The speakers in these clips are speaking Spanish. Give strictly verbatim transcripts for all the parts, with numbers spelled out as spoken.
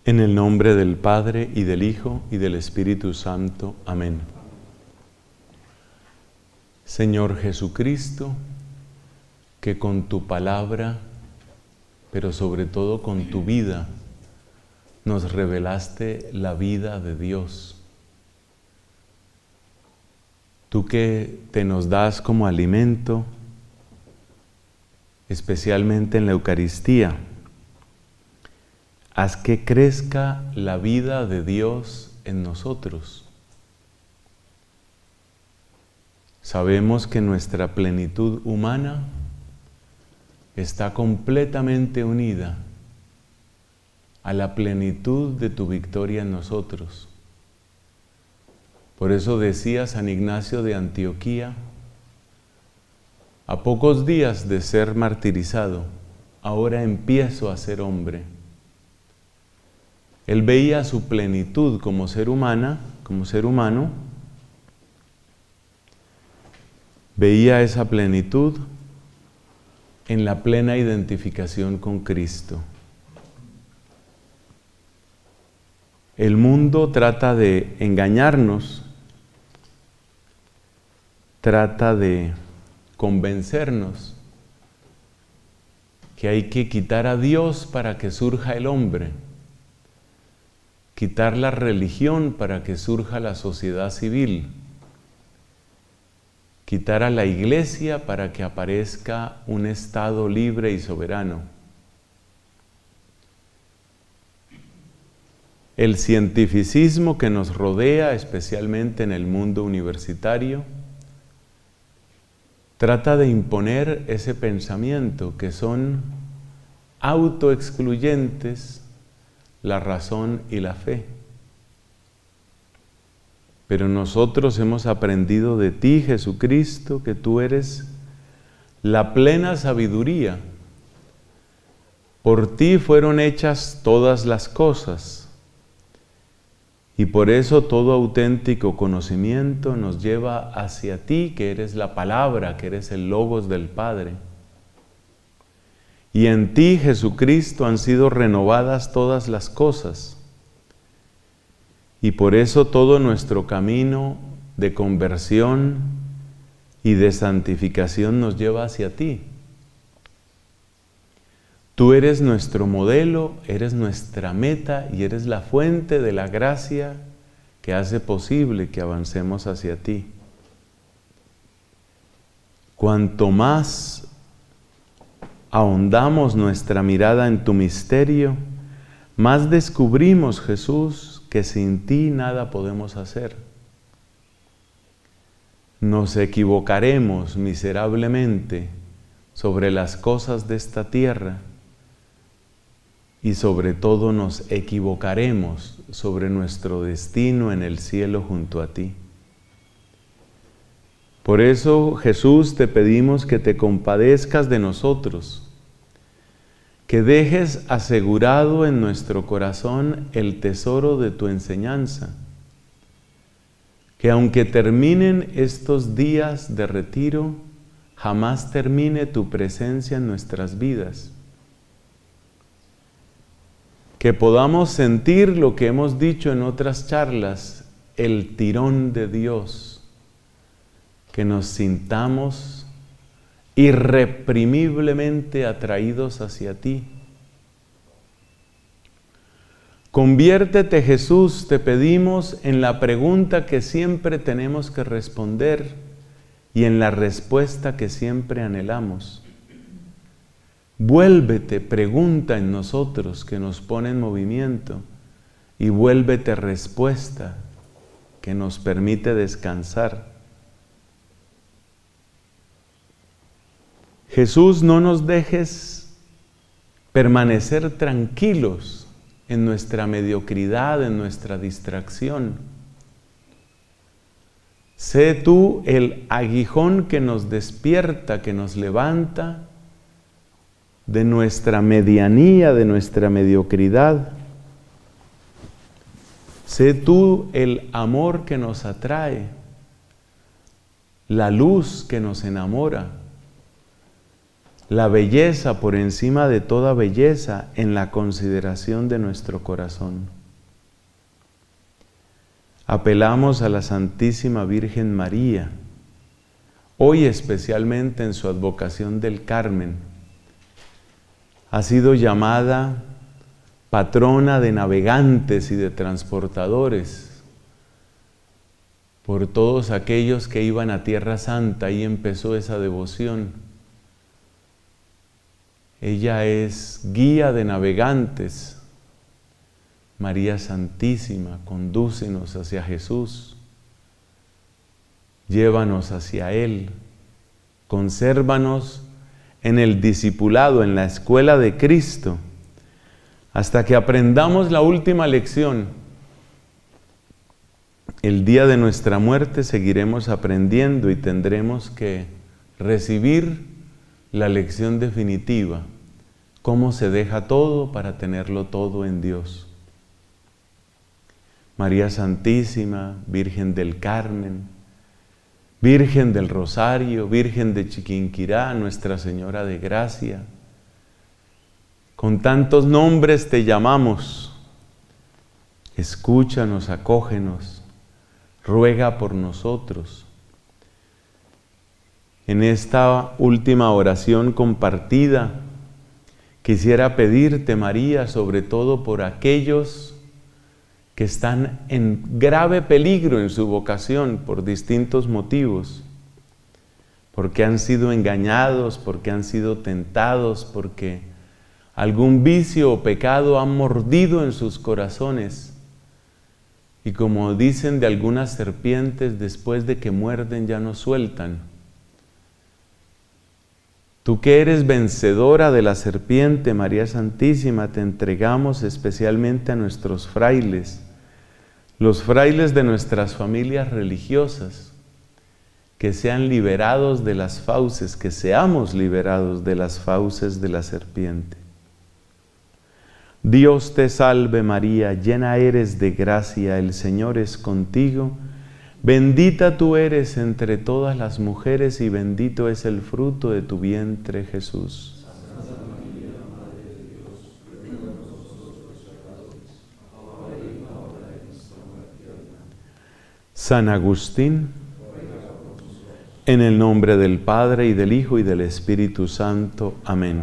En el nombre del Padre, y del Hijo, y del Espíritu Santo. Amén. Señor Jesucristo, que con tu palabra, pero sobre todo con tu vida, nos revelaste la vida de Dios. Tú que te nos das como alimento, especialmente en la Eucaristía, haz que crezca la vida de Dios en nosotros. Sabemos que nuestra plenitud humana está completamente unida a la plenitud de tu victoria en nosotros. Por eso decía San Ignacio de Antioquía, a pocos días de ser martirizado, ahora empiezo a ser hombre. Él veía su plenitud como ser humana, como ser humano, veía esa plenitud en la plena identificación con Cristo. El mundo trata de engañarnos, trata de convencernos que hay que quitar a Dios para que surja el hombre, quitar la religión para que surja la sociedad civil, quitar a la Iglesia para que aparezca un Estado libre y soberano. El cientificismo que nos rodea, especialmente en el mundo universitario, trata de imponer ese pensamiento que son autoexcluyentes la razón y la fe. Pero nosotros hemos aprendido de ti, Jesucristo, que tú eres la plena sabiduría. Por ti fueron hechas todas las cosas. Y por eso todo auténtico conocimiento nos lleva hacia ti, que eres la palabra, que eres el Logos del Padre. Y en ti, Jesucristo, han sido renovadas todas las cosas. Y por eso todo nuestro camino de conversión y de santificación nos lleva hacia ti. Tú eres nuestro modelo, eres nuestra meta y eres la fuente de la gracia que hace posible que avancemos hacia ti. Cuanto más ahondamos nuestra mirada en tu misterio, más descubrimos, Jesús, que sin ti nada podemos hacer. Nos equivocaremos miserablemente sobre las cosas de esta tierra y sobre todo nos equivocaremos sobre nuestro destino en el cielo junto a ti. Por eso, Jesús, te pedimos que te compadezcas de nosotros, que dejes asegurado en nuestro corazón el tesoro de tu enseñanza, que aunque terminen estos días de retiro, jamás termine tu presencia en nuestras vidas. Que podamos sentir lo que hemos dicho en otras charlas, el tirón de Dios, que nos sintamos irreprimiblemente atraídos hacia ti. Conviértete, Jesús, te pedimos, en la pregunta que siempre tenemos que responder y en la respuesta que siempre anhelamos. Vuélvete pregunta en nosotros que nos pone en movimiento y vuélvete respuesta que nos permite descansar. Jesús, no nos dejes permanecer tranquilos en nuestra mediocridad, en nuestra distracción. Sé tú el aguijón que nos despierta, que nos levanta de nuestra medianía, de nuestra mediocridad. Sé tú el amor que nos atrae, la luz que nos enamora. la belleza por encima de toda belleza en la consideración de nuestro corazón. Apelamos a la Santísima Virgen María, hoy especialmente en su advocación del Carmen. Ha sido llamada patrona de navegantes y de transportadores, por todos aquellos que iban a Tierra Santa. Ahí empezó esa devoción. Ella es guía de navegantes. María Santísima, condúcenos hacia Jesús, llévanos hacia Él, consérvanos en el discipulado, en la escuela de Cristo, hasta que aprendamos la última lección. El día de nuestra muerte seguiremos aprendiendo y tendremos que recibir la lección definitiva, cómo se deja todo para tenerlo todo en Dios. María Santísima, Virgen del Carmen, Virgen del Rosario, Virgen de Chiquinquirá, Nuestra Señora de Gracia, con tantos nombres te llamamos. Escúchanos, acógenos, ruega por nosotros. En esta última oración compartida, quisiera pedirte, María, sobre todo por aquellos que están en grave peligro en su vocación por distintos motivos, porque han sido engañados, porque han sido tentados, porque algún vicio o pecado ha mordido en sus corazones. Y como dicen de algunas serpientes, después de que muerden ya no sueltan. Tú que eres vencedora de la serpiente, María Santísima, te entregamos especialmente a nuestros frailes, los frailes de nuestras familias religiosas, que sean liberados de las fauces, que seamos liberados de las fauces de la serpiente. Dios te salve María, llena eres de gracia, el Señor es contigo, bendita tú eres entre todas las mujeres y bendito es el fruto de tu vientre, Jesús. San Agustín, en el nombre del Padre y del Hijo y del Espíritu Santo. Amén.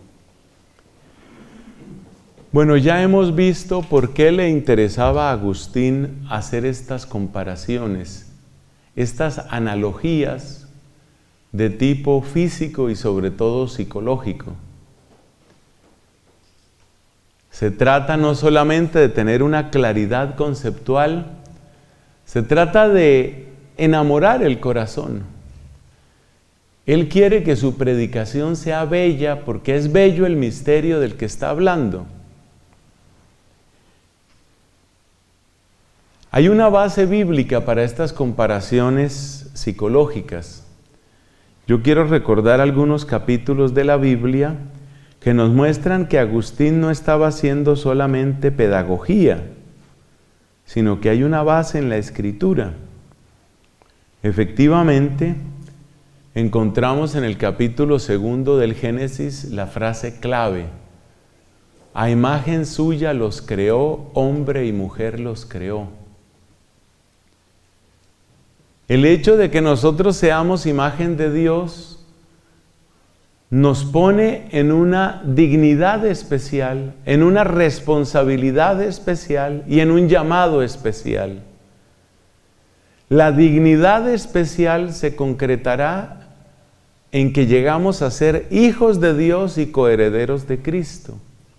Bueno, ya hemos visto por qué le interesaba a Agustín hacer estas comparaciones, estas analogías de tipo físico y sobre todo psicológico. Se trata no solamente de tener una claridad conceptual, se trata de enamorar el corazón. Él quiere que su predicación sea bella porque es bello el misterio del que está hablando. Hay una base bíblica para estas comparaciones psicológicas. Yo quiero recordar algunos capítulos de la Biblia que nos muestran que Agustín no estaba haciendo solamente pedagogía, sino que hay una base en la Escritura. Efectivamente, encontramos en el capítulo segundo del Génesis la frase clave: a imagen suya los creó, hombre y mujer los creó. El hecho de que nosotros seamos imagen de Dios nos pone en una dignidad especial, en una responsabilidad especial y en un llamado especial. La dignidad especial se concretará en que llegamos a ser hijos de Dios y coherederos de Cristo.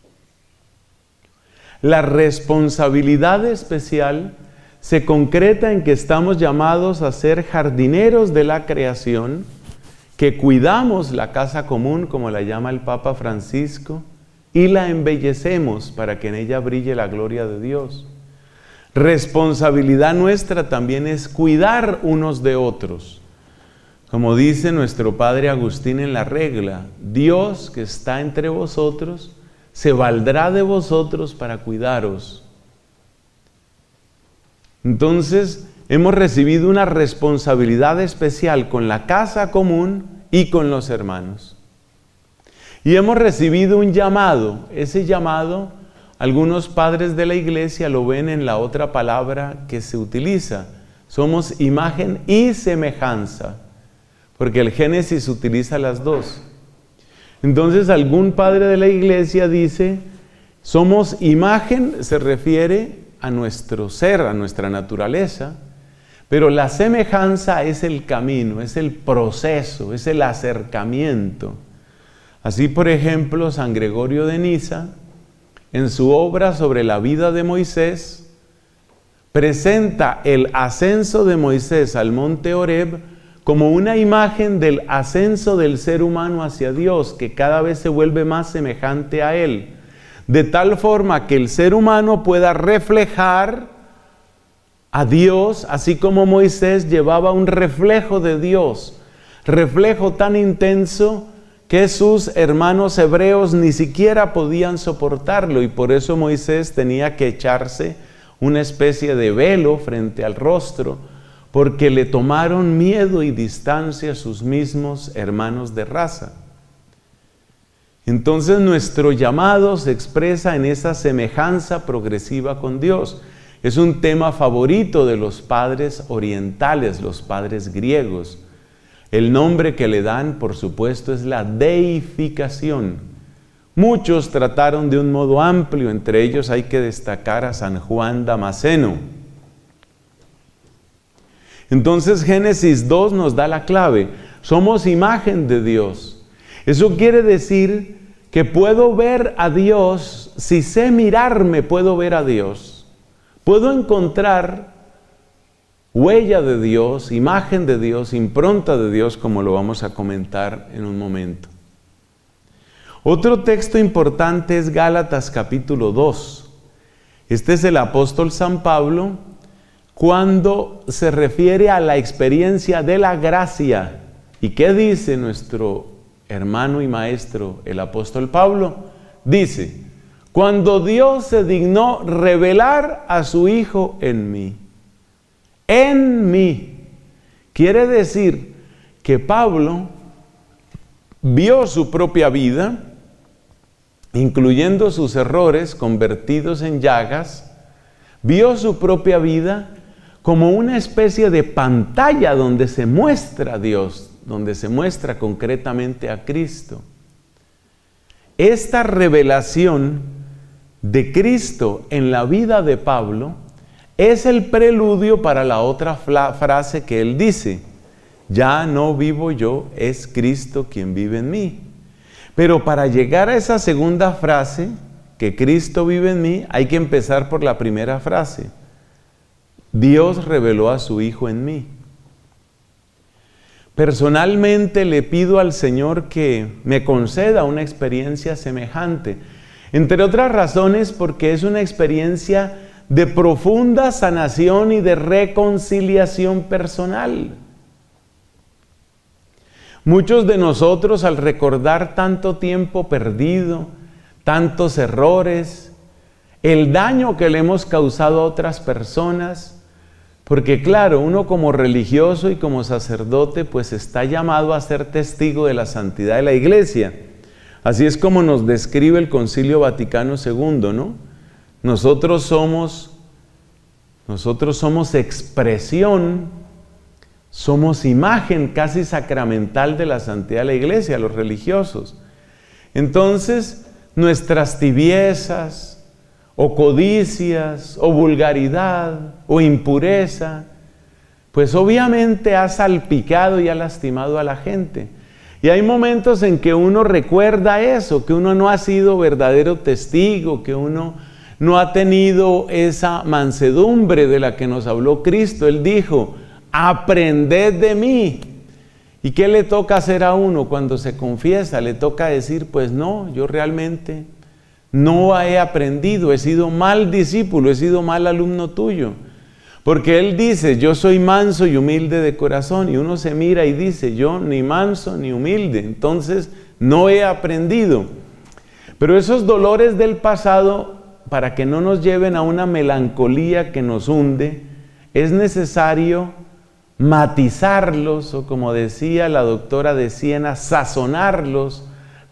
La responsabilidad especial se concreta en que estamos llamados a ser jardineros de la creación, que cuidamos la casa común, como la llama el Papa Francisco, y la embellecemos para que en ella brille la gloria de Dios. Responsabilidad nuestra también es cuidar unos de otros. Como dice nuestro Padre Agustín en la regla, Dios que está entre vosotros, se valdrá de vosotros para cuidaros. Entonces, hemos recibido una responsabilidad especial con la casa común y con los hermanos. Y hemos recibido un llamado. Ese llamado, algunos padres de la iglesia lo ven en la otra palabra que se utiliza. Somos imagen y semejanza, porque el Génesis utiliza las dos. Entonces algún padre de la iglesia dice, somos imagen, se refiere a nuestro ser, a nuestra naturaleza, pero la semejanza es el camino, es el proceso, es el acercamiento. Así, por ejemplo, San Gregorio de Niza, en su obra sobre la vida de Moisés, presenta el ascenso de Moisés al monte Horeb como una imagen del ascenso del ser humano hacia Dios, que cada vez se vuelve más semejante a Él, de tal forma que el ser humano pueda reflejar a Dios, así como Moisés llevaba un reflejo de Dios, reflejo tan intenso que sus hermanos hebreos ni siquiera podían soportarlo, y por eso Moisés tenía que echarse una especie de velo frente al rostro, porque le tomaron miedo y distancia sus mismos hermanos de raza. Entonces nuestro llamado se expresa en esa semejanza progresiva con Dios. Es un tema favorito de los padres orientales, los padres griegos. El nombre que le dan, por supuesto, es la deificación. Muchos trataron de un modo amplio, entre ellos hay que destacar a San Juan Damasceno. Entonces Génesis dos nos da la clave, somos imagen de Dios. Eso quiere decir que puedo ver a Dios, si sé mirarme puedo ver a Dios. Puedo encontrar huella de Dios, imagen de Dios, impronta de Dios, como lo vamos a comentar en un momento. Otro texto importante es Gálatas capítulo dos. Este es el apóstol San Pablo cuando se refiere a la experiencia de la gracia. ¿Y qué dice nuestro hermano y maestro, el apóstol Pablo? Dice, cuando Dios se dignó revelar a su Hijo en mí. En mí. Quiere decir que Pablo vio su propia vida, incluyendo sus errores convertidos en llagas, vio su propia vida como una especie de pantalla donde se muestra a Dios, donde se muestra concretamente a Cristo. Esta revelación de Cristo en la vida de Pablo es el preludio para la otra frase que él dice, ya no vivo yo, es Cristo quien vive en mí. Pero para llegar a esa segunda frase, que Cristo vive en mí, hay que empezar por la primera frase. Dios reveló a su Hijo en mí. Personalmente le pido al Señor que me conceda una experiencia semejante, entre otras razones porque es una experiencia de profunda sanación y de reconciliación personal. Muchos de nosotros, al recordar tanto tiempo perdido, tantos errores, el daño que le hemos causado a otras personas, porque claro, uno como religioso y como sacerdote, pues está llamado a ser testigo de la santidad de la Iglesia. Así es como nos describe el Concilio Vaticano segundo, ¿no? Nosotros somos, nosotros somos expresión, somos imagen casi sacramental de la santidad de la Iglesia, los religiosos. Entonces, nuestras tibiezas, o codicias, o vulgaridad, o impureza, pues obviamente ha salpicado y ha lastimado a la gente. Y hay momentos en que uno recuerda eso, que uno no ha sido verdadero testigo, que uno no ha tenido esa mansedumbre de la que nos habló Cristo. Él dijo, aprended de mí. ¿Y qué le toca hacer a uno cuando se confiesa? Le toca decir, pues no, yo realmente no he aprendido, he sido mal discípulo, he sido mal alumno tuyo. Porque Él dice, yo soy manso y humilde de corazón, y uno se mira y dice, yo ni manso ni humilde, entonces no he aprendido. Pero esos dolores del pasado, para que no nos lleven a una melancolía que nos hunde, es necesario matizarlos, o como decía la doctora de Siena, sazonarlos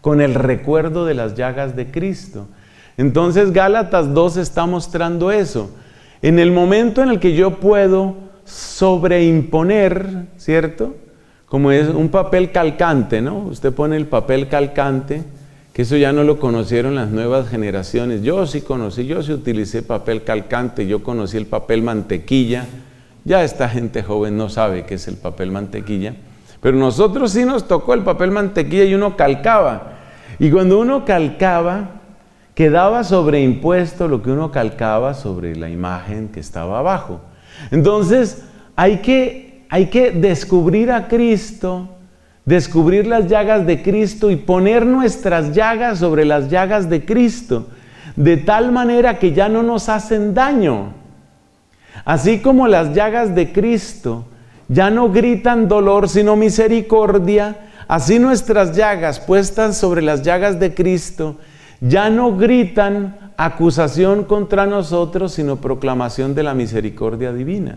con el recuerdo de las llagas de Cristo. Entonces Gálatas dos está mostrando eso. En el momento en el que yo puedo sobreimponer, ¿cierto? Como es un papel calcante, ¿no? Usted pone el papel calcante, que eso ya no lo conocieron las nuevas generaciones. Yo sí conocí, yo sí utilicé papel calcante, yo conocí el papel mantequilla. Ya esta gente joven no sabe qué es el papel mantequilla, pero nosotros sí nos tocó el papel mantequilla y uno calcaba. Y cuando uno calcaba, quedaba sobreimpuesto lo que uno calcaba sobre la imagen que estaba abajo. Entonces, hay que, hay que descubrir a Cristo, descubrir las llagas de Cristo y poner nuestras llagas sobre las llagas de Cristo, de tal manera que ya no nos hacen daño. Así como las llagas de Cristo ya no gritan dolor, sino misericordia, así nuestras llagas puestas sobre las llagas de Cristo ya no gritan acusación contra nosotros, sino proclamación de la misericordia divina.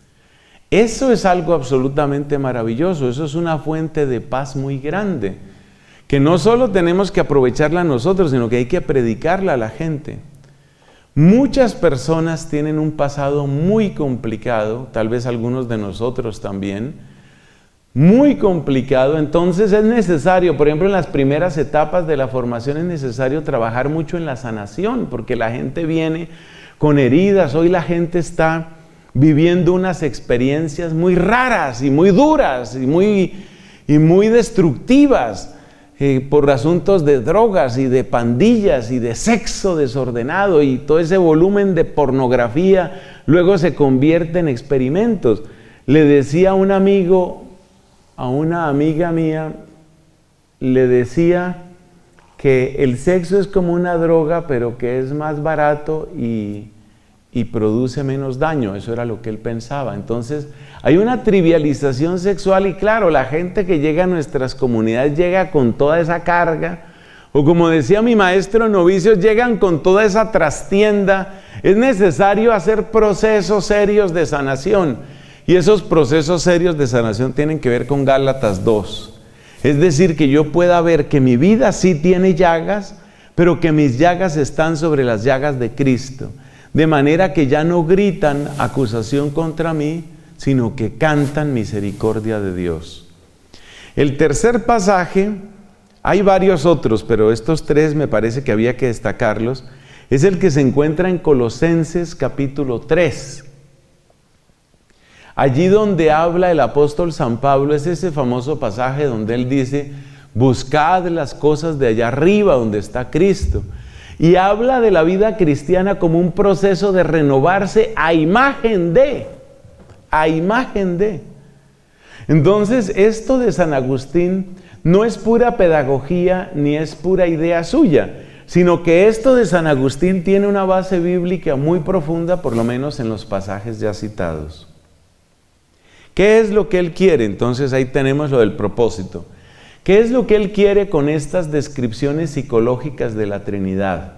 Eso es algo absolutamente maravilloso, eso es una fuente de paz muy grande, que no solo tenemos que aprovecharla nosotros, sino que hay que predicarla a la gente. Muchas personas tienen un pasado muy complicado, tal vez algunos de nosotros también, muy complicado. Entonces es necesario, por ejemplo, en las primeras etapas de la formación es necesario trabajar mucho en la sanación, porque la gente viene con heridas. Hoy la gente está viviendo unas experiencias muy raras y muy duras y muy, y muy destructivas eh, por asuntos de drogas y de pandillas y de sexo desordenado, y todo ese volumen de pornografía luego se convierte en experimentos. Le decía a un amigo, a una amiga mía, le decía que el sexo es como una droga, pero que es más barato y, y produce menos daño. Eso era lo que él pensaba. Entonces, hay una trivialización sexual y claro, la gente que llega a nuestras comunidades llega con toda esa carga, o como decía mi maestro, novicios llegan con toda esa trastienda. Es necesario hacer procesos serios de sanación. Y esos procesos serios de sanación tienen que ver con Gálatas dos. Es decir, que yo pueda ver que mi vida sí tiene llagas, pero que mis llagas están sobre las llagas de Cristo. De manera que ya no gritan acusación contra mí, sino que cantan misericordia de Dios. El tercer pasaje, hay varios otros, pero estos tres me parece que había que destacarlos, es el que se encuentra en Colosenses capítulo tres. Allí donde habla el apóstol San Pablo, es ese famoso pasaje donde él dice, buscad las cosas de allá arriba donde está Cristo. Y habla de la vida cristiana como un proceso de renovarse a imagen de, a imagen de. Entonces, esto de San Agustín no es pura pedagogía ni es pura idea suya, sino que esto de San Agustín tiene una base bíblica muy profunda, por lo menos en los pasajes ya citados. ¿Qué es lo que él quiere? Entonces ahí tenemos lo del propósito. ¿Qué es lo que él quiere con estas descripciones psicológicas de la Trinidad?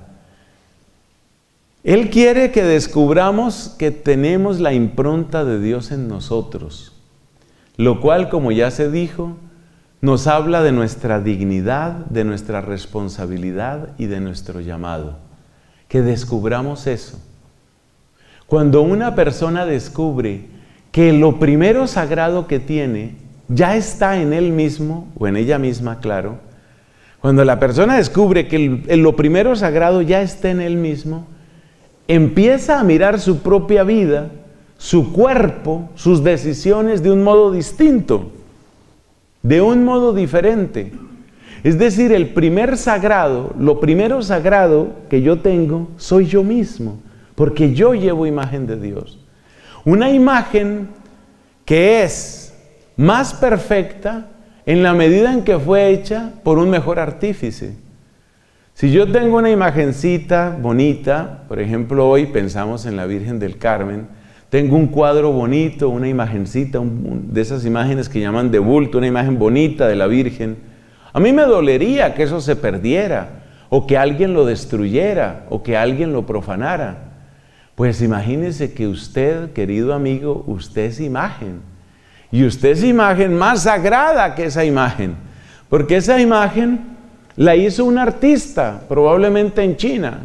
Él quiere que descubramos que tenemos la impronta de Dios en nosotros, lo cual, como ya se dijo, nos habla de nuestra dignidad, de nuestra responsabilidad y de nuestro llamado. Que descubramos eso. Cuando una persona descubre que lo primero sagrado que tiene ya está en él mismo, o en ella misma, claro. Cuando la persona descubre que el, el, lo primero sagrado ya está en él mismo, empieza a mirar su propia vida, su cuerpo, sus decisiones de un modo distinto, de un modo diferente. Es decir, el primer sagrado, lo primero sagrado que yo tengo, soy yo mismo, porque yo llevo imagen de Dios. Una imagen que es más perfecta en la medida en que fue hecha por un mejor artífice. Si yo tengo una imagencita bonita, por ejemplo, hoy pensamos en la Virgen del Carmen, tengo un cuadro bonito, una imagencita, un, de esas imágenes que llaman de bulto, una imagen bonita de la Virgen, a mí me dolería que eso se perdiera, o que alguien lo destruyera, o que alguien lo profanara. Pues imagínese que usted, querido amigo, usted es imagen. Y usted es imagen más sagrada que esa imagen. Porque esa imagen la hizo un artista, probablemente en China.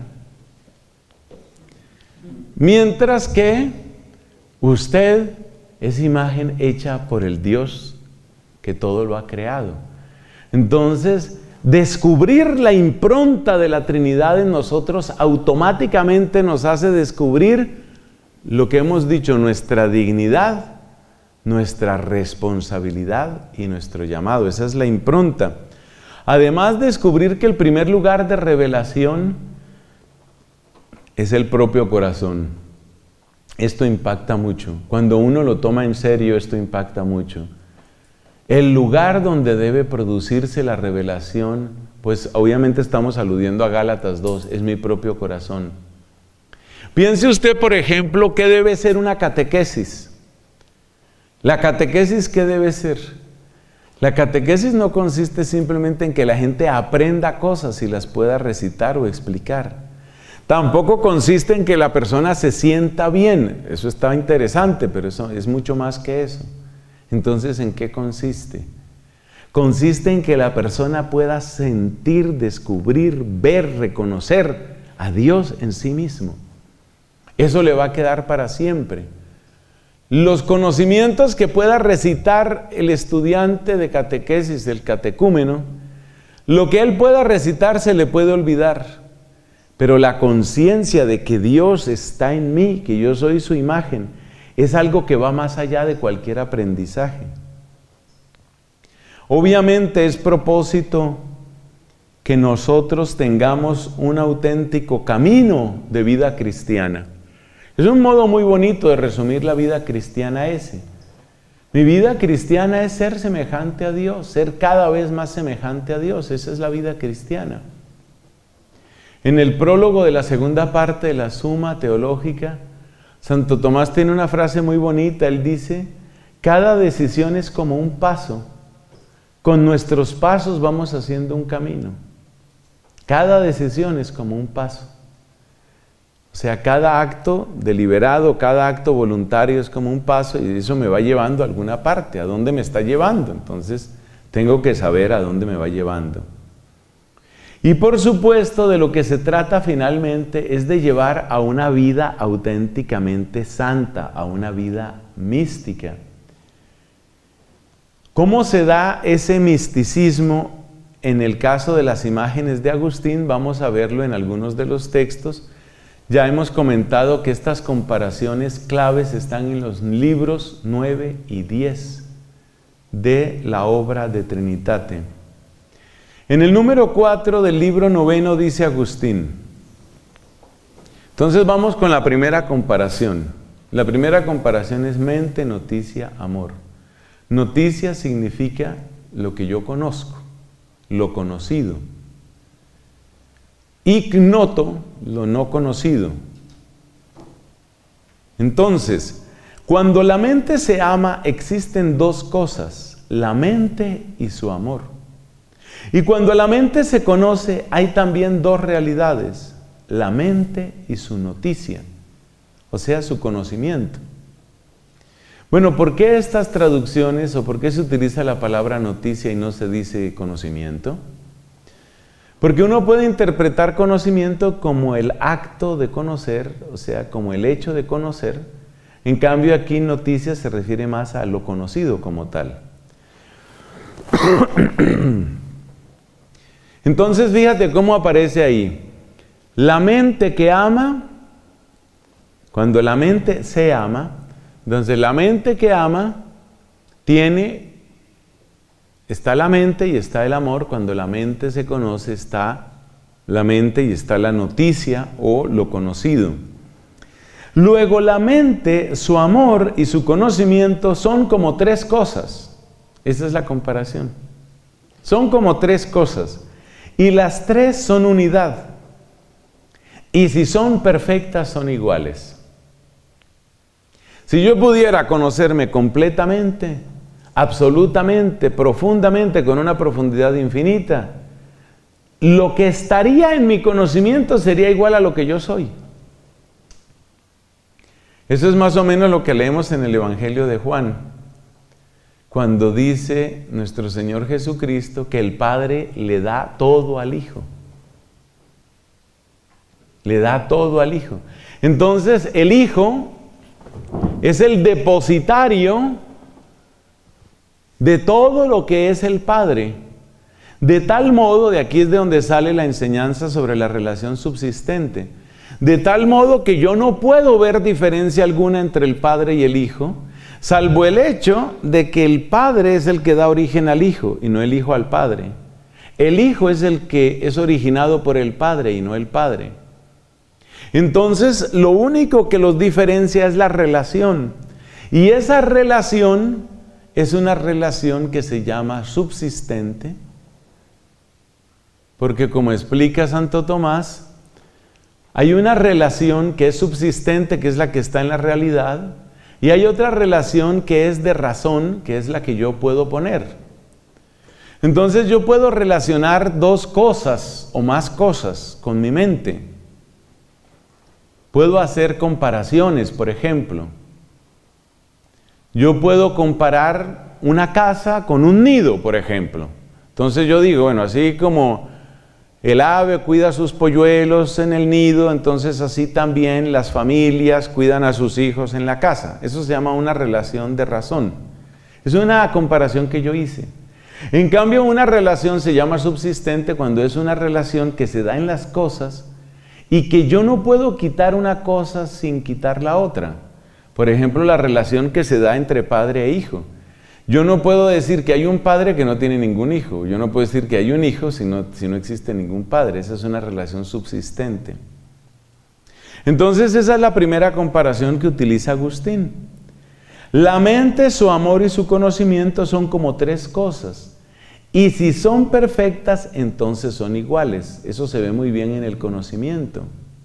Mientras que usted es imagen hecha por el Dios que todo lo ha creado. Entonces, descubrir la impronta de la Trinidad en nosotros automáticamente nos hace descubrir lo que hemos dicho, nuestra dignidad, nuestra responsabilidad y nuestro llamado. Esa es la impronta. Además, descubrir que el primer lugar de revelación es el propio corazón. Esto impacta mucho. Cuando uno lo toma en serio, esto impacta mucho. El lugar donde debe producirse la revelación, pues obviamente estamos aludiendo a Gálatas dos, es mi propio corazón. Piense usted, por ejemplo, ¿qué debe ser una catequesis? La catequesis, ¿qué debe ser? La catequesis no consiste simplemente en que la gente aprenda cosas y las pueda recitar o explicar. Tampoco consiste en que la persona se sienta bien. Eso está interesante, pero eso es mucho más que eso. Entonces, ¿en qué consiste? Consiste en que la persona pueda sentir, descubrir, ver, reconocer a Dios en sí mismo. Eso le va a quedar para siempre. Los conocimientos que pueda recitar el estudiante de catequesis, el catecúmeno, lo que él pueda recitar se le puede olvidar, pero la conciencia de que Dios está en mí, que yo soy su imagen, es algo que va más allá de cualquier aprendizaje. Obviamente es propósito que nosotros tengamos un auténtico camino de vida cristiana. Es un modo muy bonito de resumir la vida cristiana ese. Mi vida cristiana es ser semejante a Dios, ser cada vez más semejante a Dios. Esa es la vida cristiana. En el prólogo de la segunda parte de la Suma Teológica, Santo Tomás tiene una frase muy bonita. Él dice, cada decisión es como un paso. Con nuestros pasos vamos haciendo un camino. Cada decisión es como un paso. O sea, cada acto deliberado, cada acto voluntario es como un paso y eso me va llevando a alguna parte. ¿A dónde me está llevando? Entonces, tengo que saber a dónde me va llevando. Y por supuesto, de lo que se trata finalmente es de llevar a una vida auténticamente santa, a una vida mística. ¿Cómo se da ese misticismo en el caso de las imágenes de Agustín? Vamos a verlo en algunos de los textos. Ya hemos comentado que estas comparaciones claves están en los libros nueve y diez de la obra de Trinitate. En el número cuatro del libro noveno dice Agustín. Entonces vamos con la primera comparación. La primera comparación es mente, noticia, amor. Noticia significa lo que yo conozco, lo conocido. Ignoto, lo no conocido. Entonces, cuando la mente se ama, existen dos cosas, la mente y su amor. Y cuando la mente se conoce, hay también dos realidades, la mente y su noticia, o sea, su conocimiento. Bueno, ¿por qué estas traducciones o por qué se utiliza la palabra noticia y no se dice conocimiento? Porque uno puede interpretar conocimiento como el acto de conocer, o sea, como el hecho de conocer. En cambio, aquí noticia se refiere más a lo conocido como tal. Entonces, fíjate cómo aparece ahí. La mente que ama, cuando la mente se ama, entonces la mente que ama tiene... Está la mente y está el amor. Cuando la mente se conoce, está la mente y está la noticia o lo conocido. Luego la mente, su amor y su conocimiento son como tres cosas. Esa es la comparación. Son como tres cosas. Y las tres son unidad. Y si son perfectas, son iguales. Si yo pudiera conocerme completamente, absolutamente, profundamente, con una profundidad infinita, lo que estaría en mi conocimiento sería igual a lo que yo soy. Eso es más o menos lo que leemos en el Evangelio de Juan. cuando dice nuestro Señor Jesucristo que el Padre le da todo al Hijo. Le da todo al Hijo. Entonces el Hijo es el depositario de todo lo que es el Padre. De tal modo, de aquí es de donde sale la enseñanza sobre la relación subsistente, de tal modo que yo no puedo ver diferencia alguna entre el Padre y el Hijo, salvo el hecho de que el Padre es el que da origen al Hijo y no el Hijo al Padre. El Hijo es el que es originado por el Padre y no el Padre. Entonces, lo único que los diferencia es la relación. Y esa relación es una relación que se llama subsistente, porque como explica Santo Tomás, hay una relación que es subsistente, que es la que está en la realidad, y hay otra relación que es de razón, que es la que yo puedo poner. Entonces yo puedo relacionar dos cosas o más cosas con mi mente. Puedo hacer comparaciones, por ejemplo. Yo puedo comparar una casa con un nido, por ejemplo. Entonces yo digo, bueno, así como el ave cuida a sus polluelos en el nido, entonces así también las familias cuidan a sus hijos en la casa. Eso se llama una relación de razón. Es una comparación que yo hice. En cambio, una relación se llama subsistente cuando es una relación que se da en las cosas y que yo no puedo quitar una cosa sin quitar la otra. Por ejemplo, la relación que se da entre padre e hijo. Yo no puedo decir que hay un padre que no tiene ningún hijo. Yo no puedo decir que hay un hijo si no, si no existe ningún padre. Esa es una relación subsistente. Entonces, esa es la primera comparación que utiliza Agustín. La mente, su amor y su conocimiento son como tres cosas. Y si son perfectas, entonces son iguales. Eso se ve muy bien en el conocimiento.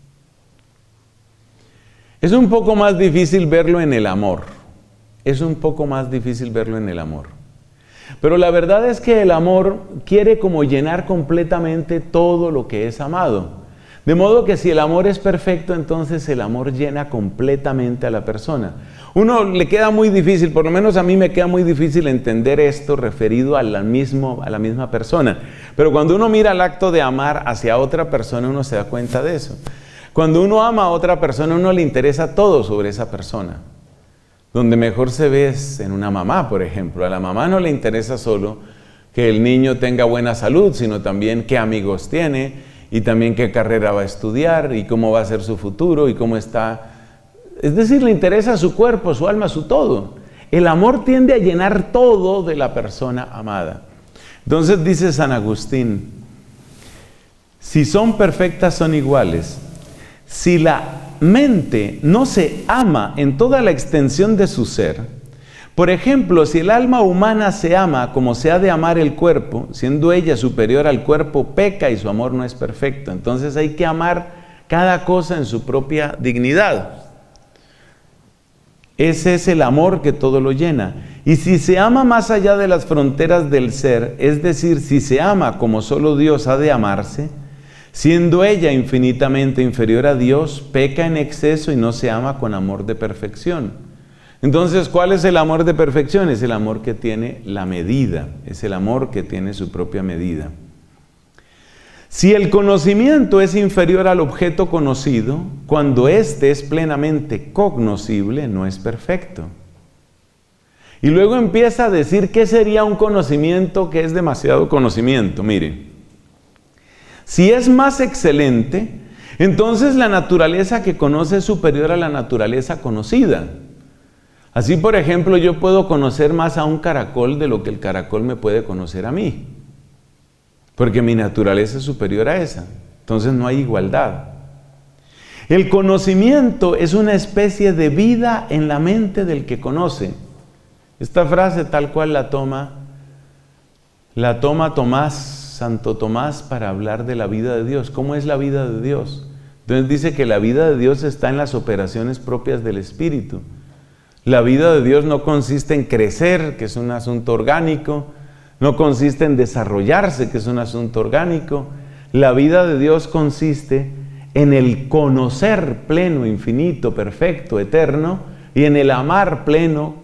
Es un poco más difícil verlo en el amor. Es un poco más difícil verlo en el amor. Pero la verdad es que el amor quiere como llenar completamente todo lo que es amado. De modo que si el amor es perfecto, entonces el amor llena completamente a la persona. Uno le queda muy difícil, por lo menos a mí me queda muy difícil entender esto referido a la, mismo, a la misma persona. Pero cuando uno mira el acto de amar hacia otra persona, uno se da cuenta de eso. Cuando uno ama a otra persona, a uno le interesa todo sobre esa persona. Donde mejor se ve es en una mamá, por ejemplo. A la mamá no le interesa solo que el niño tenga buena salud, sino también qué amigos tiene, y también qué carrera va a estudiar, y cómo va a ser su futuro, y cómo está. Es decir, le interesa su cuerpo, su alma, su todo. El amor tiende a llenar todo de la persona amada. Entonces dice San Agustín, si son perfectas son iguales. Si la mente no se ama en toda la extensión de su ser, por ejemplo, si el alma humana se ama como se ha de amar el cuerpo, siendo ella superior al cuerpo, peca y su amor no es perfecto. Entonces hay que amar cada cosa en su propia dignidad. Ese es el amor que todo lo llena. Y si se ama más allá de las fronteras del ser, es decir, si se ama como solo Dios ha de amarse, siendo ella infinitamente inferior a Dios, peca en exceso y no se ama con amor de perfección. Entonces, ¿cuál es el amor de perfección? Es el amor que tiene la medida, es el amor que tiene su propia medida. Si el conocimiento es inferior al objeto conocido, cuando éste es plenamente cognoscible, no es perfecto. Y luego empieza a decir qué sería un conocimiento que es demasiado conocimiento. Mire, si es más excelente, entonces la naturaleza que conoce es superior a la naturaleza conocida. Así, por ejemplo, yo puedo conocer más a un caracol de lo que el caracol me puede conocer a mí, porque mi naturaleza es superior a esa. Entonces no hay igualdad. El conocimiento es una especie de vida en la mente del que conoce. Esta frase tal cual la toma, la toma Tomás, Santo Tomás, para hablar de la vida de Dios. ¿Cómo es la vida de Dios? Entonces dice que la vida de Dios está en las operaciones propias del Espíritu. La vida de Dios no consiste en crecer, que es un asunto orgánico, no consiste en desarrollarse, que es un asunto orgánico. La vida de Dios consiste en el conocer pleno, infinito, perfecto, eterno, y en el amar pleno,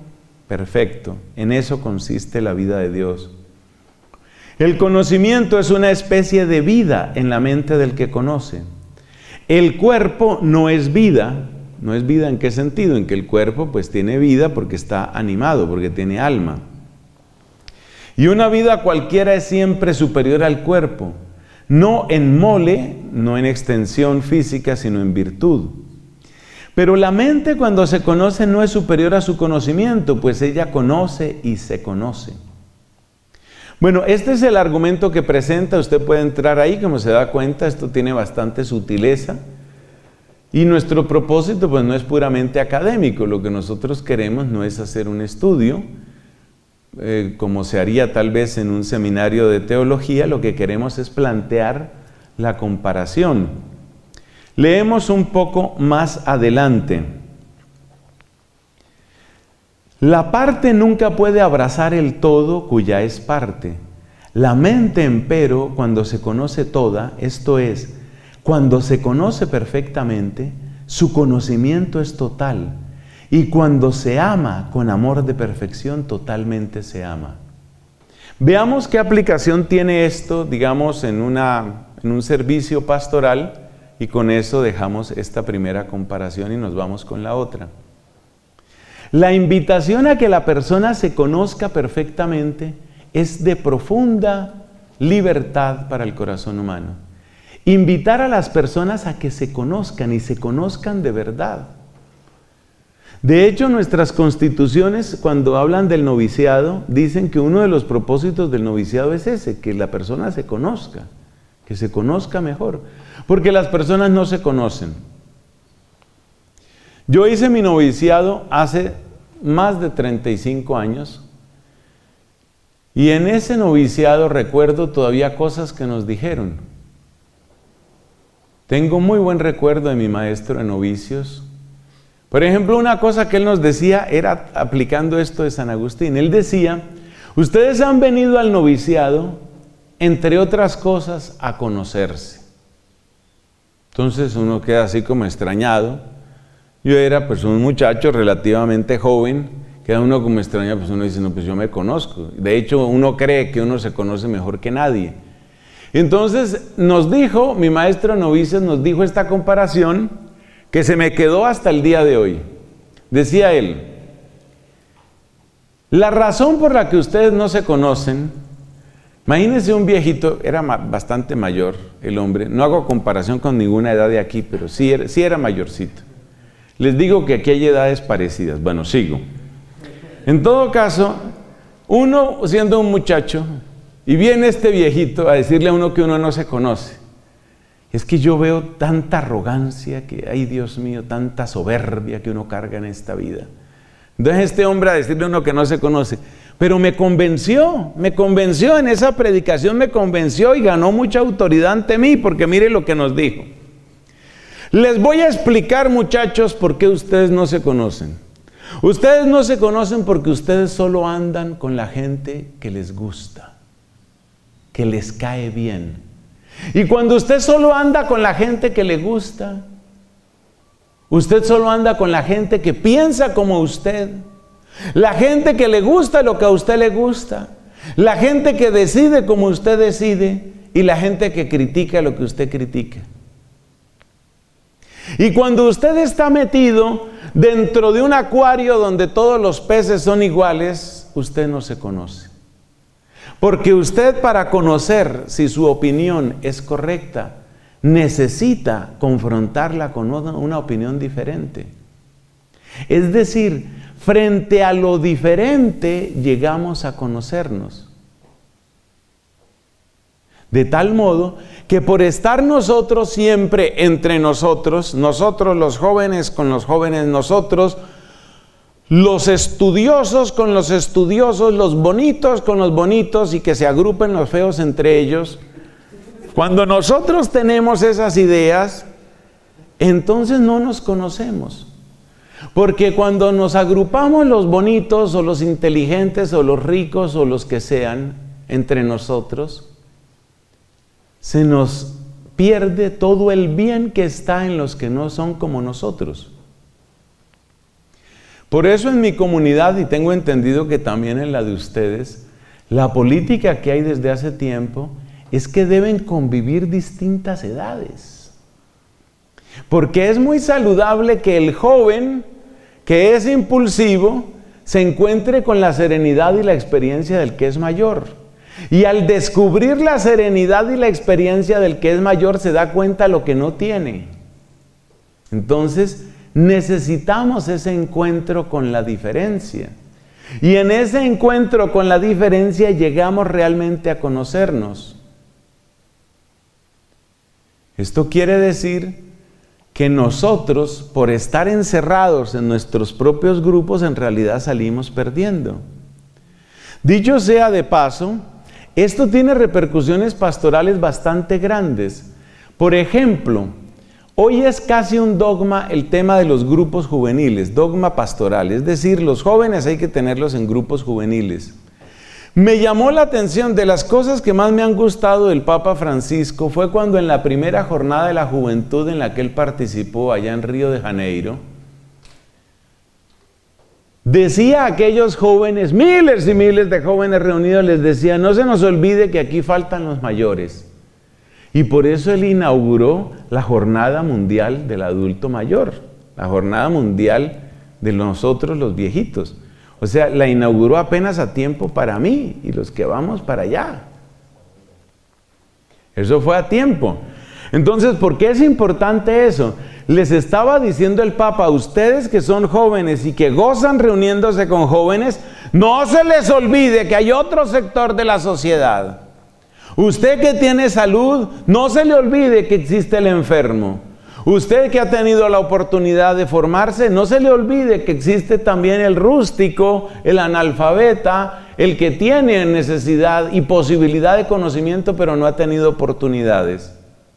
perfecto. En eso consiste la vida de Dios. El conocimiento es una especie de vida en la mente del que conoce. El cuerpo no es vida. ¿No es vida en qué sentido? En que el cuerpo pues tiene vida porque está animado, porque tiene alma. Y una vida cualquiera es siempre superior al cuerpo. No en mole, no en extensión física, sino en virtud. Pero la mente cuando se conoce no es superior a su conocimiento, pues ella conoce y se conoce. Bueno, este es el argumento que presenta. Usted puede entrar ahí, como se da cuenta, esto tiene bastante sutileza. Y nuestro propósito pues no es puramente académico. Lo que nosotros queremos no es hacer un estudio, eh, como se haría tal vez en un seminario de teología. Lo que queremos es plantear la comparación. Leemos un poco más adelante. La parte nunca puede abrazar el todo cuya es parte. La mente, empero, cuando se conoce toda, esto es, cuando se conoce perfectamente, su conocimiento es total. Y cuando se ama con amor de perfección, totalmente se ama. Veamos qué aplicación tiene esto, digamos, en, una, en un servicio pastoral, y con eso dejamos esta primera comparación y nos vamos con la otra. La invitación a que la persona se conozca perfectamente es de profunda libertad para el corazón humano. Invitar a las personas a que se conozcan y se conozcan de verdad. De hecho, nuestras constituciones, cuando hablan del noviciado, dicen que uno de los propósitos del noviciado es ese, que la persona se conozca, que se conozca mejor, porque las personas no se conocen. Yo hice mi noviciado hace más de treinta y cinco años, y en ese noviciado recuerdo todavía cosas que nos dijeron. Tengo muy buen recuerdo de mi maestro de novicios. Por ejemplo, una cosa que él nos decía era, aplicando esto de San Agustín, él decía, ustedes han venido al noviciado, entre otras cosas, a conocerse. Entonces uno queda así como extrañado. Yo era pues un muchacho relativamente joven, queda uno como extrañado, pues uno dice, no, pues yo me conozco. De hecho, uno cree que uno se conoce mejor que nadie. Entonces nos dijo, mi maestro de novicios nos dijo esta comparación que se me quedó hasta el día de hoy. Decía él, la razón por la que ustedes no se conocen, imagínense un viejito, era bastante mayor el hombre, no hago comparación con ninguna edad de aquí, pero sí era, sí era mayorcito. Les digo que aquí hay edades parecidas. Bueno, sigo. En todo caso, uno siendo un muchacho, y viene este viejito a decirle a uno que uno no se conoce. Es que yo veo tanta arrogancia, que, ay Dios mío, tanta soberbia que uno carga en esta vida. Entonces este hombre a decirle a uno que no se conoce, pero me convenció, me convenció en esa predicación, me convenció y ganó mucha autoridad ante mí, porque mire lo que nos dijo. Les voy a explicar, muchachos, por qué ustedes no se conocen. Ustedes no se conocen porque ustedes solo andan con la gente que les gusta, que les cae bien. Y cuando usted solo anda con la gente que le gusta, usted solo anda con la gente que piensa como usted, la gente que le gusta lo que a usted le gusta, la gente que decide como usted decide y la gente que critica lo que usted critica. Y cuando usted está metido dentro de un acuario donde todos los peces son iguales, usted no se conoce. Porque usted, para conocer si su opinión es correcta, necesita confrontarla con una opinión diferente. Es decir, frente a lo diferente llegamos a conocernos. De tal modo que por estar nosotros siempre entre nosotros, nosotros los jóvenes con los jóvenes nosotros, los estudiosos con los estudiosos, los bonitos con los bonitos y que se agrupen los feos entre ellos, cuando nosotros tenemos esas ideas, entonces no nos conocemos. Porque cuando nos agrupamos los bonitos o los inteligentes o los ricos o los que sean entre nosotros, se nos pierde todo el bien que está en los que no son como nosotros. Por eso en mi comunidad, y tengo entendido que también en la de ustedes, la política que hay desde hace tiempo es que deben convivir distintas edades. Porque es muy saludable que el joven, que es impulsivo, se encuentre con la serenidad y la experiencia del que es mayor. Y al descubrir la serenidad y la experiencia del que es mayor, se da cuenta lo que no tiene. Entonces, necesitamos ese encuentro con la diferencia. Y en ese encuentro con la diferencia llegamos realmente a conocernos. Esto quiere decir que nosotros, por estar encerrados en nuestros propios grupos, en realidad salimos perdiendo. Dicho sea de paso, esto tiene repercusiones pastorales bastante grandes. Por ejemplo, hoy es casi un dogma el tema de los grupos juveniles, dogma pastoral, es decir, los jóvenes hay que tenerlos en grupos juveniles. Me llamó la atención, de las cosas que más me han gustado del Papa Francisco fue cuando en la primera jornada de la juventud en la que él participó allá en Río de Janeiro, decía a aquellos jóvenes, miles y miles de jóvenes reunidos, les decía, no se nos olvide que aquí faltan los mayores. Y por eso él inauguró la Jornada Mundial del Adulto Mayor, la Jornada Mundial de nosotros los viejitos. O sea, la inauguró apenas a tiempo para mí y los que vamos para allá. Eso fue a tiempo. Entonces, ¿por qué es importante eso? Les estaba diciendo el Papa, a ustedes que son jóvenes y que gozan reuniéndose con jóvenes, no se les olvide que hay otro sector de la sociedad. Usted que tiene salud, no se le olvide que existe el enfermo. Usted que ha tenido la oportunidad de formarse, no se le olvide que existe también el rústico, el analfabeta, el que tiene necesidad y posibilidad de conocimiento, pero no ha tenido oportunidades.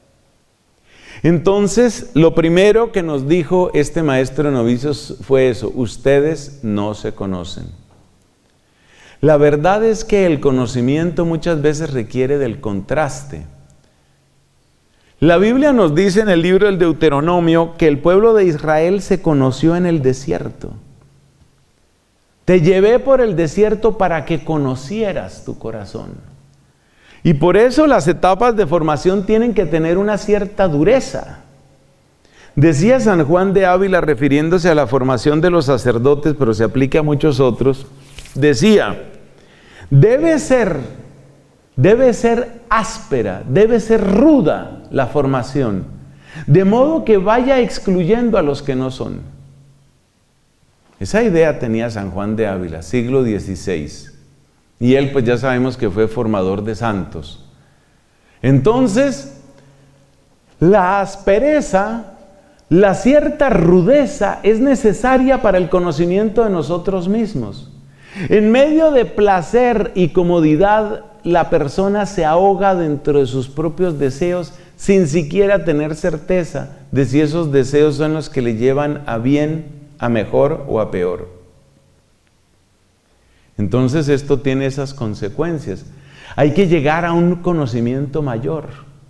Entonces, lo primero que nos dijo este maestro de novicios fue eso: ustedes no se conocen. La verdad es que el conocimiento muchas veces requiere del contraste. La Biblia nos dice en el libro del Deuteronomio que el pueblo de Israel se conoció en el desierto. Te llevé por el desierto para que conocieras tu corazón. Y por eso las etapas de formación tienen que tener una cierta dureza. Decía San Juan de Ávila, refiriéndose a la formación de los sacerdotes, pero se aplica a muchos otros, decía, debe ser, debe ser áspera, debe ser ruda la formación, de modo que vaya excluyendo a los que no son. Esa idea tenía San Juan de Ávila, siglo dieciséis. Y él pues ya sabemos que fue formador de santos. Entonces, la aspereza, la cierta rudeza es necesaria para el conocimiento de nosotros mismos. En medio de placer y comodidad, la persona se ahoga dentro de sus propios deseos sin siquiera tener certeza de si esos deseos son los que le llevan a bien, a mejor o a peor. Entonces esto tiene esas consecuencias. Hay que llegar a un conocimiento mayor.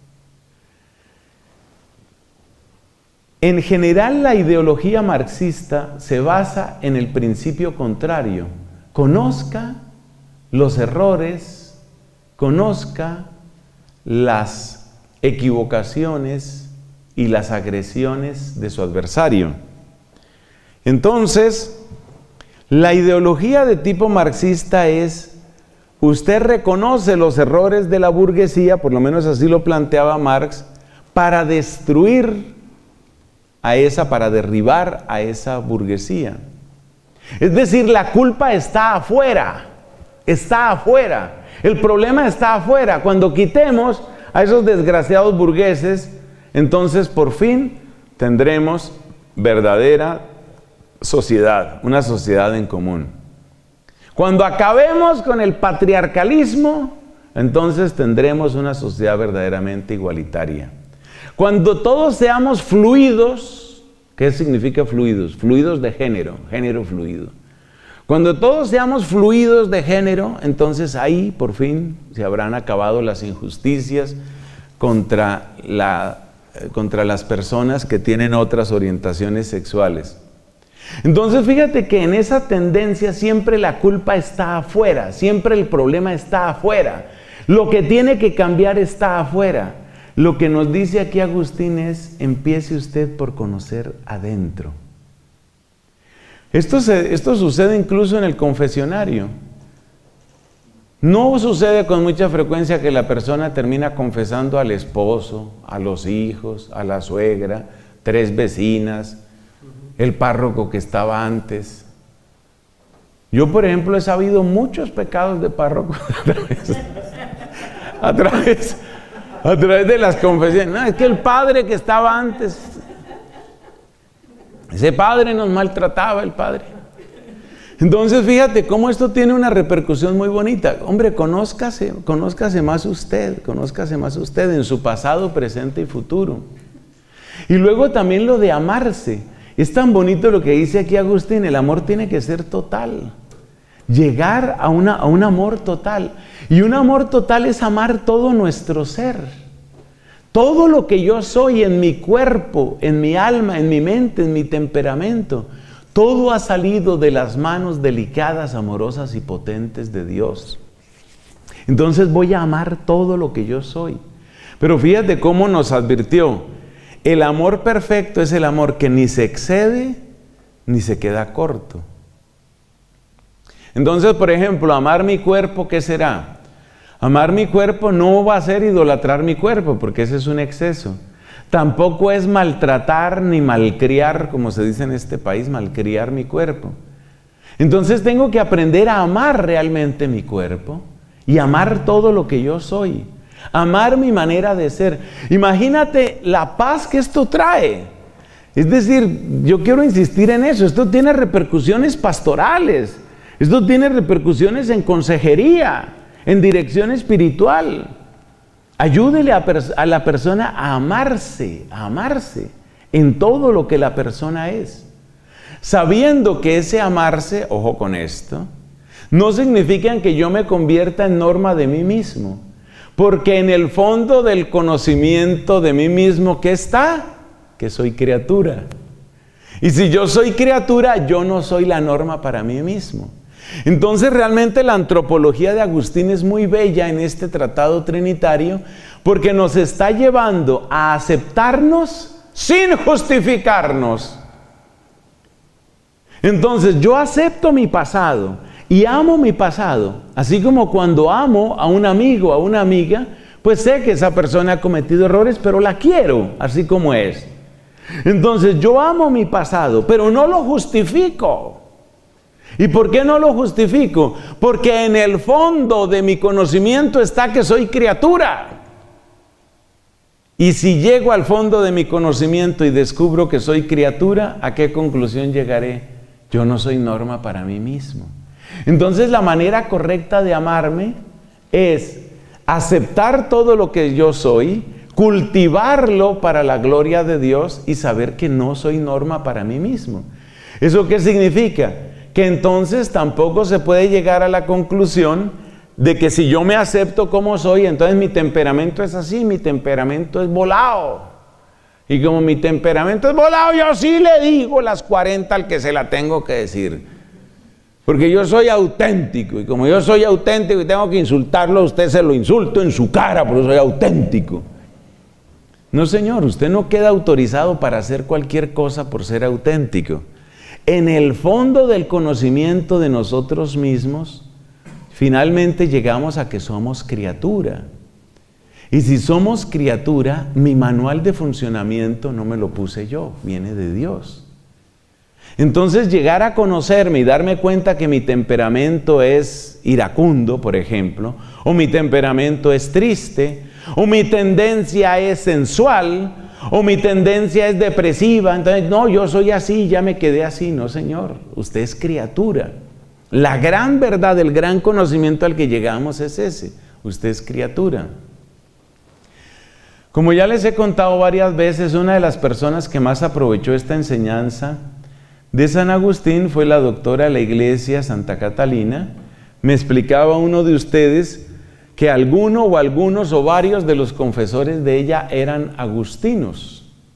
En general, la ideología marxista se basa en el principio contrario. Conozca los errores, conozca las equivocaciones y las agresiones de su adversario. Entonces, la ideología de tipo marxista es, usted reconoce los errores de la burguesía, por lo menos así lo planteaba Marx, para destruir a esa, para derribar a esa burguesía. Es decir, la culpa está afuera, está afuera. El problema está afuera. Cuando quitemos a esos desgraciados burgueses, entonces por fin tendremos verdadera sociedad, una sociedad en común. Cuando acabemos con el patriarcalismo, entonces tendremos una sociedad verdaderamente igualitaria. Cuando todos seamos fluidos, ¿qué significa fluidos? Fluidos de género, género fluido. Cuando todos seamos fluidos de género, entonces ahí por fin se habrán acabado las injusticias contra, la, contra las personas que tienen otras orientaciones sexuales. Entonces fíjate que en esa tendencia siempre la culpa está afuera, siempre el problema está afuera. Lo que tiene que cambiar está afuera. Lo que nos dice aquí Agustín es, empiece usted por conocer adentro. Esto, se, esto sucede incluso en el confesionario. No sucede con mucha frecuencia que la persona termina confesando al esposo, a los hijos, a la suegra, tres vecinas, el párroco que estaba antes. Yo, por ejemplo, he sabido muchos pecados de párroco a través, a través, a través de las confesiones. No, es que el padre que estaba antes, ese padre nos maltrataba, el padre. Entonces, fíjate cómo esto tiene una repercusión muy bonita. Hombre, conózcase, conózcase más usted, conózcase más usted en su pasado, presente y futuro. Y luego también lo de amarse. Es tan bonito lo que dice aquí Agustín, el amor tiene que ser total. Llegar a, una, a un amor total. Y un amor total es amar todo nuestro ser. Todo lo que yo soy en mi cuerpo, en mi alma, en mi mente, en mi temperamento. Todo ha salido de las manos delicadas, amorosas y potentes de Dios. Entonces voy a amar todo lo que yo soy. Pero fíjate cómo nos advirtió. El amor perfecto es el amor que ni se excede ni se queda corto. Entonces, por ejemplo, amar mi cuerpo, ¿qué será? Amar mi cuerpo no va a ser idolatrar mi cuerpo, porque ese es un exceso. Tampoco es maltratar ni malcriar, como se dice en este país, malcriar mi cuerpo. Entonces tengo que aprender a amar realmente mi cuerpo y amar todo lo que yo soy. Amar mi manera de ser. Imagínate la paz que esto trae. Es decir, yo quiero insistir en eso. Esto tiene repercusiones pastorales. Esto tiene repercusiones en consejería, en dirección espiritual. Ayúdele a, a la persona a amarse, a amarse en todo lo que la persona es. Sabiendo que ese amarse, ojo con esto, no significa que yo me convierta en norma de mí mismo. Porque en el fondo del conocimiento de mí mismo, ¿qué está? Que soy criatura. Y si yo soy criatura, yo no soy la norma para mí mismo. Entonces realmente la antropología de Agustín es muy bella en este tratado trinitario, porque nos está llevando a aceptarnos sin justificarnos. Entonces yo acepto mi pasado. Y amo mi pasado, así como cuando amo a un amigo, a una amiga, pues sé que esa persona ha cometido errores, pero la quiero, así como es. Entonces yo amo mi pasado, pero no lo justifico. ¿Y por qué no lo justifico? Porque en el fondo de mi conocimiento está que soy criatura. Y si llego al fondo de mi conocimiento y descubro que soy criatura, ¿a qué conclusión llegaré? Yo no soy norma para mí mismo. Entonces la manera correcta de amarme es aceptar todo lo que yo soy, cultivarlo para la gloria de Dios y saber que no soy norma para mí mismo. ¿Eso qué significa? Que entonces tampoco se puede llegar a la conclusión de que si yo me acepto como soy, entonces mi temperamento es así, mi temperamento es volado. Y como mi temperamento es volado, yo sí le digo las cuarenta al que se la tengo que decir. Porque yo soy auténtico, y como yo soy auténtico y tengo que insultarlo, a usted se lo insulto en su cara, porque soy auténtico. No, señor, usted no queda autorizado para hacer cualquier cosa por ser auténtico. En el fondo del conocimiento de nosotros mismos, finalmente llegamos a que somos criatura. Y si somos criatura, mi manual de funcionamiento no me lo puse yo, viene de Dios. Entonces llegar a conocerme y darme cuenta que mi temperamento es iracundo, por ejemplo, o mi temperamento es triste, o mi tendencia es sensual, o mi tendencia es depresiva, entonces no, yo soy así, ya me quedé así. No, señor, usted es criatura. La gran verdad, el gran conocimiento al que llegamos es ese, usted es criatura. Como ya les he contado varias veces, una de las personas que más aprovechó esta enseñanza de San Agustín fue la doctora de la iglesia Santa Catalina. Me explicaba uno de ustedes que alguno o algunos o varios de los confesores de ella eran agustinos.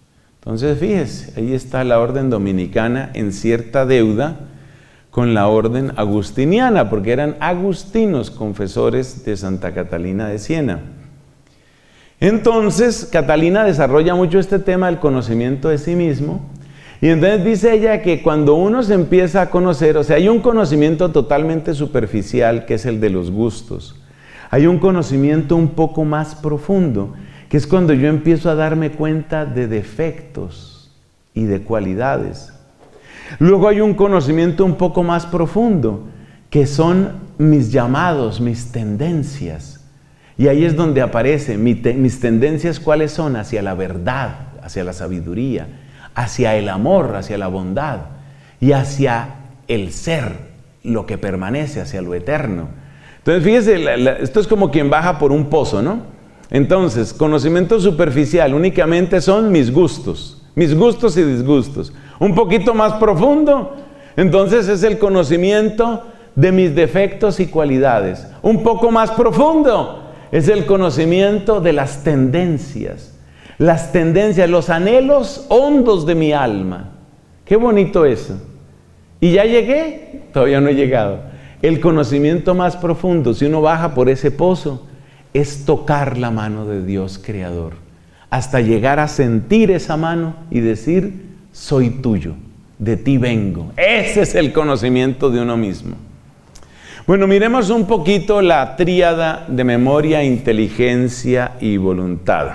Entonces, fíjese, ahí está la orden dominicana en cierta deuda con la orden agustiniana, porque eran agustinos confesores de Santa Catalina de Siena. Entonces, Catalina desarrolla mucho este tema del conocimiento de sí mismo, y entonces dice ella que cuando uno se empieza a conocer, o sea, hay un conocimiento totalmente superficial, que es el de los gustos. Hay un conocimiento un poco más profundo, que es cuando yo empiezo a darme cuenta de defectos y de cualidades. Luego hay un conocimiento un poco más profundo, que son mis llamados, mis tendencias. Y ahí es donde aparece mi te- mis tendencias, ¿cuáles son? Hacia la verdad, hacia la sabiduría, hacia el amor, hacia la bondad y hacia el ser, lo que permanece, hacia lo eterno. Entonces, fíjese, la, la, esto es como quien baja por un pozo, ¿no? Entonces, conocimiento superficial únicamente son mis gustos, mis gustos y disgustos. Un poquito más profundo, entonces es el conocimiento de mis defectos y cualidades. Un poco más profundo es el conocimiento de las tendencias, las tendencias, los anhelos hondos de mi alma. Qué bonito eso. ¿Y ya llegué? Todavía no he llegado. El conocimiento más profundo, si uno baja por ese pozo, es tocar la mano de Dios Creador, hasta llegar a sentir esa mano y decir, soy tuyo, de ti vengo. Ese es el conocimiento de uno mismo. Bueno, miremos un poquito la tríada de memoria, inteligencia y voluntad.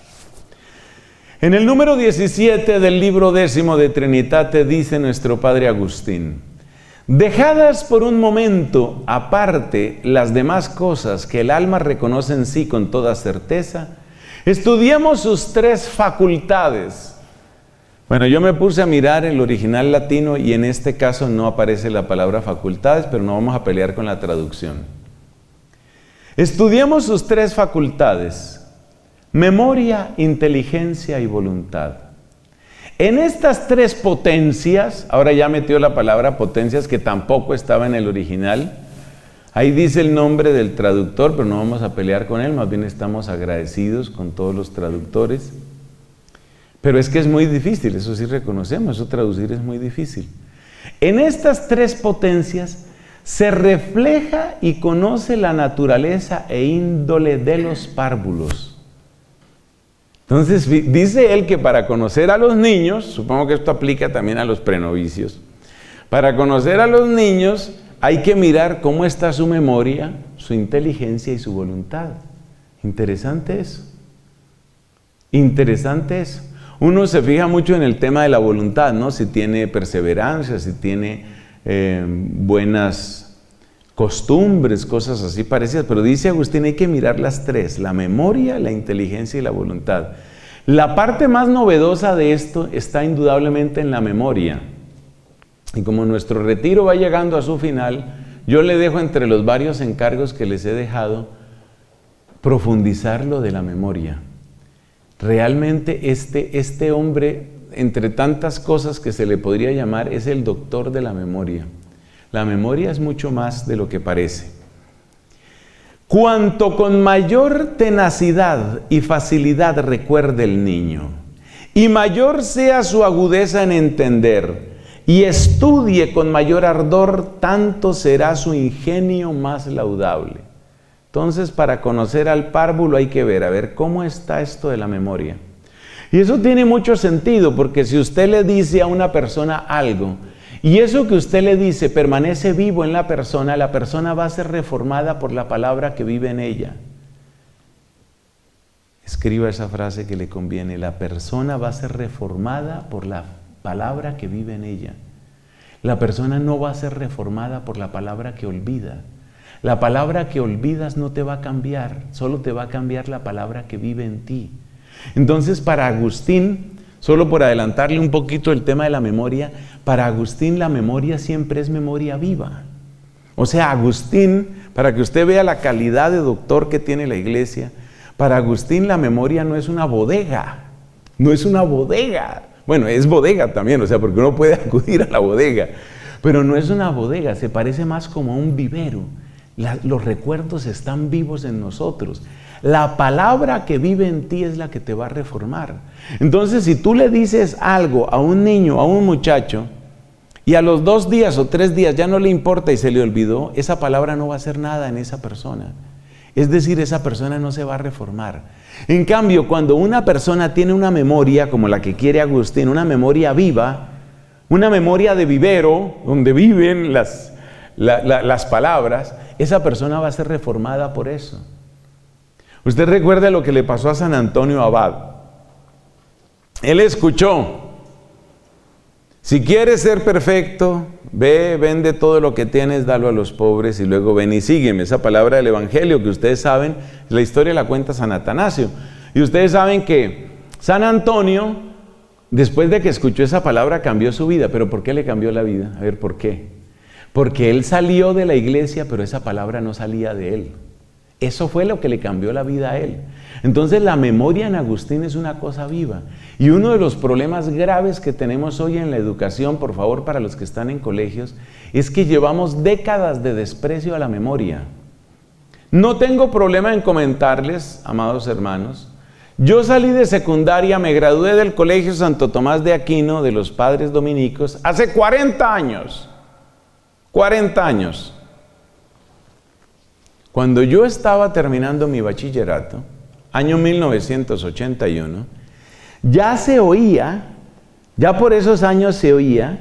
En el número diecisiete del libro décimo de Trinitate dice nuestro padre Agustín: dejadas por un momento aparte las demás cosas que el alma reconoce en sí con toda certeza, estudiemos sus tres facultades. Bueno, yo me puse a mirar el original latino y en este caso no aparece la palabra facultades, pero no vamos a pelear con la traducción. Estudiemos sus tres facultades: memoria, inteligencia y voluntad. En estas tres potencias, ahora ya metió la palabra potencias que tampoco estaba en el original, ahí dice el nombre del traductor, pero no vamos a pelear con él, más bien estamos agradecidos con todos los traductores. Pero es que es muy difícil, eso sí reconocemos, eso traducir es muy difícil. En estas tres potencias se refleja y conoce la naturaleza e índole de los párvulos. Entonces, dice él que para conocer a los niños, supongo que esto aplica también a los prenovicios, para conocer a los niños hay que mirar cómo está su memoria, su inteligencia y su voluntad. Interesante eso. Interesante eso. Uno se fija mucho en el tema de la voluntad, ¿no? Si tiene perseverancia, si tiene eh, buenas costumbres, cosas así parecidas. Pero dice Agustín, hay que mirar las tres: la memoria, la inteligencia y la voluntad. La parte más novedosa de esto está indudablemente en la memoria. Y como nuestro retiro va llegando a su final, yo le dejo entre los varios encargos que les he dejado profundizar lo de la memoria. Realmente este, este hombre, entre tantas cosas que se le podría llamar, es el doctor de la memoria. La memoria es mucho más de lo que parece. Cuanto con mayor tenacidad y facilidad recuerde el niño, y mayor sea su agudeza en entender, y estudie con mayor ardor, tanto será su ingenio más laudable. Entonces, para conocer al párvulo hay que ver, a ver, ¿cómo está esto de la memoria? Y eso tiene mucho sentido, porque si usted le dice a una persona algo, y eso que usted le dice permanece vivo en la persona, la persona va a ser reformada por la palabra que vive en ella. Escriba esa frase que le conviene: la persona va a ser reformada por la palabra que vive en ella. La persona no va a ser reformada por la palabra que olvida. La palabra que olvidas no te va a cambiar, solo te va a cambiar la palabra que vive en ti. Entonces, para Agustín, solo por adelantarle un poquito el tema de la memoria, para Agustín la memoria siempre es memoria viva. O sea, Agustín, para que usted vea la calidad de doctor que tiene la iglesia, para Agustín la memoria no es una bodega, no es una bodega. Bueno, es bodega también, o sea, porque uno puede acudir a la bodega, pero no es una bodega, se parece más como a un vivero. La, los recuerdos están vivos en nosotros. La palabra que vive en ti es la que te va a reformar. Entonces, si tú le dices algo a un niño, a un muchacho, y a los dos días o tres días ya no le importa y se le olvidó, esa palabra no va a hacer nada en esa persona. Es decir, esa persona no se va a reformar. En cambio, cuando una persona tiene una memoria, como la que quiere Agustín, una memoria viva, una memoria de vivero, donde viven las, la, la, las palabras, esa persona va a ser reformada por eso. Usted recuerda lo que le pasó a San Antonio Abad. Él escuchó: si quieres ser perfecto, ve, vende todo lo que tienes, dalo a los pobres y luego ven y sígueme. Esa palabra del Evangelio que ustedes saben, la historia la cuenta San Atanasio. Y ustedes saben que San Antonio, después de que escuchó esa palabra, cambió su vida. ¿Pero por qué le cambió la vida? A ver, ¿por qué? Porque él salió de la iglesia, pero esa palabra no salía de él. Eso fue lo que le cambió la vida a él. Entonces la memoria en Agustín es una cosa viva. Y uno de los problemas graves que tenemos hoy en la educación, por favor, para los que están en colegios, es que llevamos décadas de desprecio a la memoria. No tengo problema en comentarles, amados hermanos, yo salí de secundaria, me gradué del Colegio Santo Tomás de Aquino, de los Padres Dominicos, hace cuarenta años. cuarenta años. Cuando yo estaba terminando mi bachillerato, año mil novecientos ochenta y uno, ya se oía, ya por esos años se oía,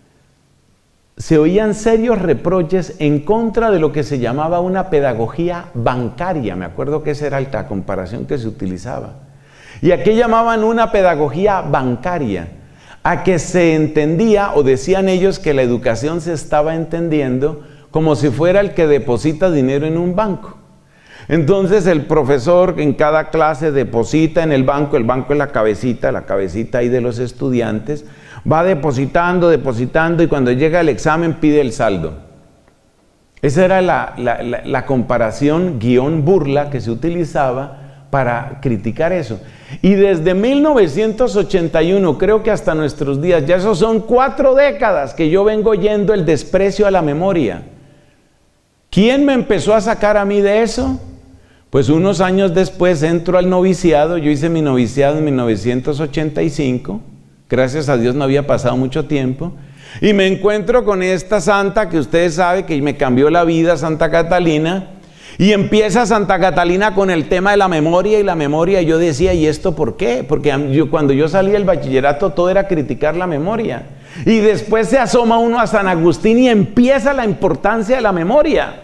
se oían serios reproches en contra de lo que se llamaba una pedagogía bancaria. Me acuerdo que esa era la comparación que se utilizaba. ¿Y a qué llamaban una pedagogía bancaria? A que se entendía, o decían ellos, que la educación se estaba entendiendo como si fuera el que deposita dinero en un banco. Entonces el profesor en cada clase deposita en el banco, el banco es la cabecita, la cabecita ahí de los estudiantes, va depositando, depositando, y cuando llega el examen pide el saldo. Esa era la, la, la, la comparación guión burla que se utilizaba para criticar eso. Y desde mil novecientos ochenta y uno, creo que hasta nuestros días, ya esos son cuatro décadas que yo vengo oyendo el desprecio a la memoria. ¿Quién me empezó a sacar a mí de eso? Pues unos años después entro al noviciado. Yo hice mi noviciado en mil novecientos ochenta y cinco. Gracias a Dios no había pasado mucho tiempo. Y me encuentro con esta santa que ustedes saben que me cambió la vida, Santa Catalina. Y empieza Santa Catalina con el tema de la memoria y la memoria. Y yo decía, ¿y esto por qué? Porque yo, cuando yo salí del bachillerato todo era criticar la memoria. Y después se asoma uno a San Agustín y empieza la importancia de la memoria.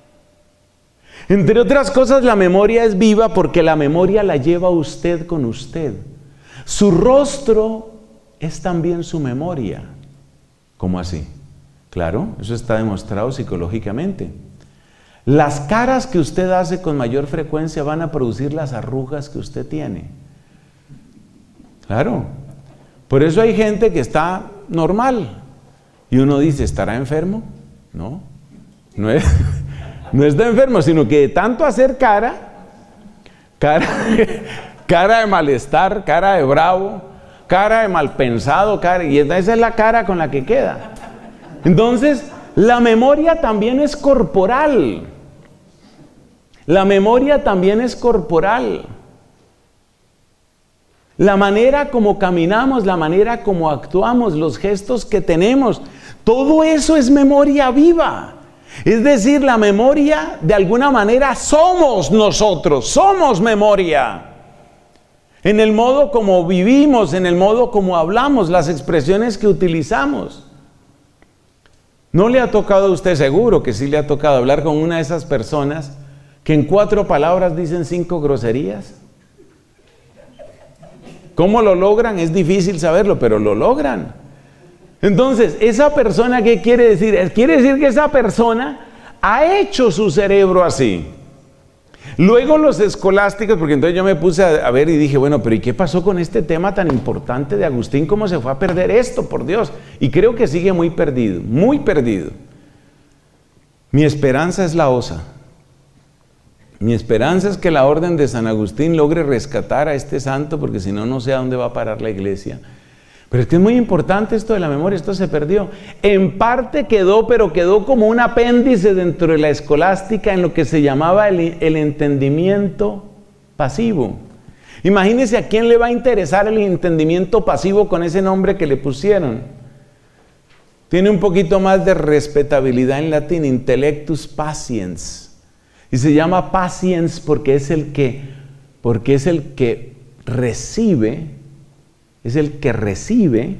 Entre otras cosas, la memoria es viva porque la memoria la lleva usted con usted. Su rostro es también su memoria. ¿Cómo así? Claro, eso está demostrado psicológicamente. Las caras que usted hace con mayor frecuencia van a producir las arrugas que usted tiene. Claro. Por eso hay gente que está normal. Y uno dice, ¿estará enfermo? No. No es, no está enfermo, sino que de tanto hacer cara, cara, cara de malestar, cara de bravo, cara de mal pensado, cara, y esa es la cara con la que queda. Entonces, la memoria también es corporal. La memoria también es corporal. La manera como caminamos, la manera como actuamos, los gestos que tenemos, todo eso es memoria viva. Es decir, la memoria, de alguna manera, somos nosotros, somos memoria. En el modo como vivimos, en el modo como hablamos, las expresiones que utilizamos. ¿No le ha tocado a usted, seguro que sí le ha tocado, hablar con una de esas personas que en cuatro palabras dicen cinco groserías? ¿Cómo lo logran? Es difícil saberlo, pero lo logran. Entonces, ¿esa persona qué quiere decir? Quiere decir que esa persona ha hecho su cerebro así. Luego los escolásticos, porque entonces yo me puse a, a ver y dije, bueno, pero ¿y qué pasó con este tema tan importante de Agustín? ¿Cómo se fue a perder esto, por Dios? Y creo que sigue muy perdido, muy perdido. Mi esperanza es la osa. Mi esperanza es que la orden de San Agustín logre rescatar a este santo, porque si no, no sé a dónde va a parar la iglesia. Pero es que es muy importante esto de la memoria, esto se perdió. En parte quedó, pero quedó como un apéndice dentro de la escolástica en lo que se llamaba el, el entendimiento pasivo. Imagínense a quién le va a interesar el entendimiento pasivo con ese nombre que le pusieron. Tiene un poquito más de respetabilidad en latín, intellectus patiens. Y se llama patiens porque es el que, porque es el que recibe, es el que recibe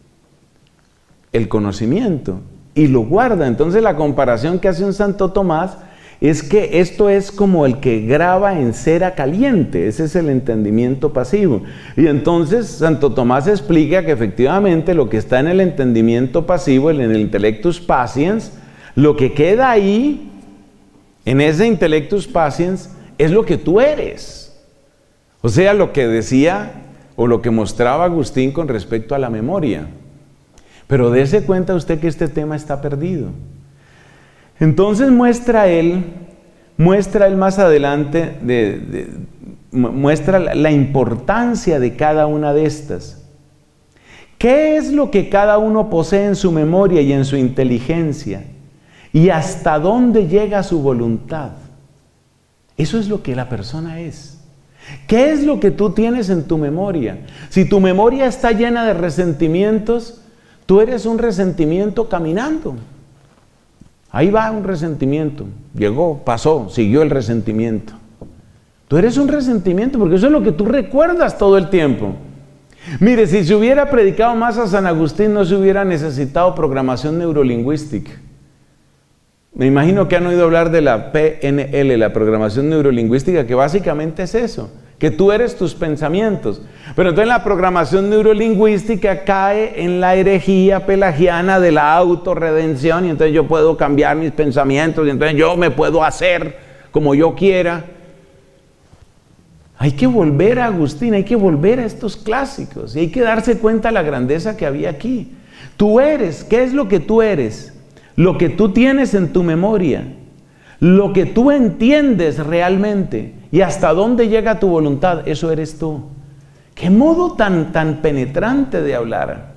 el conocimiento y lo guarda. Entonces la comparación que hace un Santo Tomás es que esto es como el que graba en cera caliente, ese es el entendimiento pasivo. Y entonces Santo Tomás explica que efectivamente lo que está en el entendimiento pasivo, en el intellectus patiens, lo que queda ahí, en ese intellectus patiens, es lo que tú eres. O sea, lo que decía o lo que mostraba Agustín con respecto a la memoria. Pero dése cuenta usted que este tema está perdido. Entonces muestra él, muestra él más adelante, de, de, muestra la, la importancia de cada una de estas. ¿Qué es lo que cada uno posee en su memoria y en su inteligencia? ¿Y hasta dónde llega su voluntad? Eso es lo que la persona es. ¿Qué es lo que tú tienes en tu memoria? Si tu memoria está llena de resentimientos, tú eres un resentimiento caminando. Ahí va un resentimiento. Llegó, pasó, siguió el resentimiento. Tú eres un resentimiento porque eso es lo que tú recuerdas todo el tiempo. Mire, si se hubiera predicado más a San Agustín, no se hubiera necesitado programación neurolingüística. Me imagino que han oído hablar de la P N L, la programación neurolingüística, que básicamente es eso, que tú eres tus pensamientos. Pero entonces la programación neurolingüística cae en la herejía pelagiana de la autorredención, y entonces yo puedo cambiar mis pensamientos, y entonces yo me puedo hacer como yo quiera. Hay que volver a Agustín, hay que volver a estos clásicos, y hay que darse cuenta de la grandeza que había aquí. Tú eres, ¿qué es lo que tú eres? Lo que tú tienes en tu memoria, lo que tú entiendes realmente, y hasta dónde llega tu voluntad, eso eres tú. ¡Qué modo tan, tan penetrante de hablar!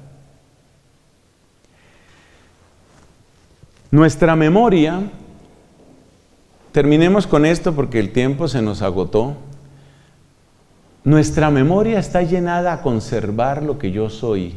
Nuestra memoria, terminemos con esto porque el tiempo se nos agotó. Nuestra memoria está llenada a conservar lo que yo soy.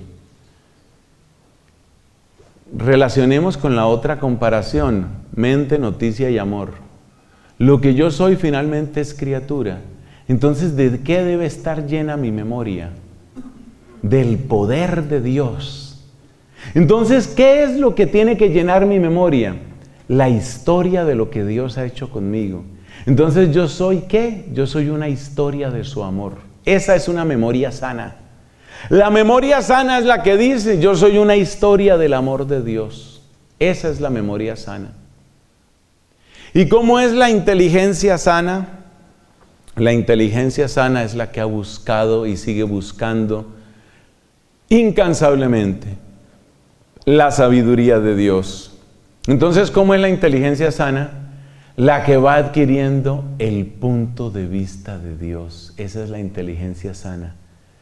Relacionemos con la otra comparación, mente, noticia y amor. Lo que yo soy finalmente es criatura. Entonces, ¿de qué debe estar llena mi memoria? Del poder de Dios. Entonces, ¿qué es lo que tiene que llenar mi memoria? La historia de lo que Dios ha hecho conmigo. Entonces, ¿yo soy qué? Yo soy una historia de su amor. Esa es una memoria sana. La memoria sana es la que dice, yo soy una historia del amor de Dios. Esa es la memoria sana. ¿Y cómo es la inteligencia sana? La inteligencia sana es la que ha buscado y sigue buscando incansablemente la sabiduría de Dios. Entonces, ¿cómo es la inteligencia sana? La que va adquiriendo el punto de vista de Dios. Esa es la inteligencia sana.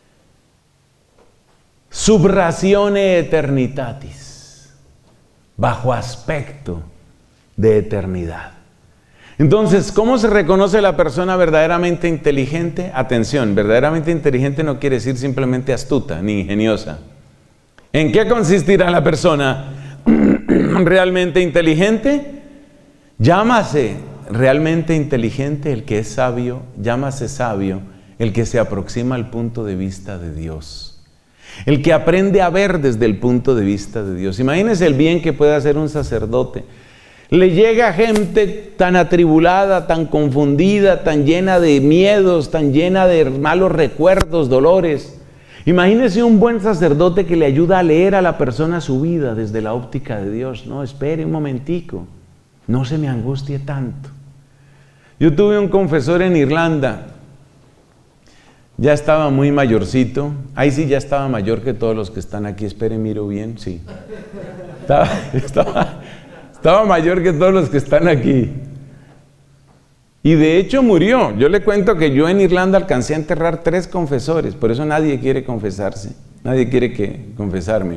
Sub ratione eternitatis, bajo aspecto de eternidad. Entonces, ¿cómo se reconoce la persona verdaderamente inteligente? Atención, verdaderamente inteligente no quiere decir simplemente astuta ni ingeniosa. ¿En qué consistirá la persona realmente inteligente? Llámase realmente inteligente el que es sabio, llámase sabio el que se aproxima al punto de vista de Dios. El que aprende a ver desde el punto de vista de Dios. Imagínense el bien que puede hacer un sacerdote. Le llega gente tan atribulada, tan confundida, tan llena de miedos, tan llena de malos recuerdos, dolores. Imagínense un buen sacerdote que le ayuda a leer a la persona su vida desde la óptica de Dios. No, espere un momentico, no se me angustie tanto. Yo tuve un confesor en Irlanda. Ya estaba muy mayorcito. Ahí sí ya estaba mayor que todos los que están aquí. Espere, miro bien, sí. Estaba, estaba, estaba mayor que todos los que están aquí. Y de hecho murió. Yo le cuento que yo en Irlanda alcancé a enterrar tres confesores. Por eso nadie quiere confesarse. Nadie quiere que, confesarme.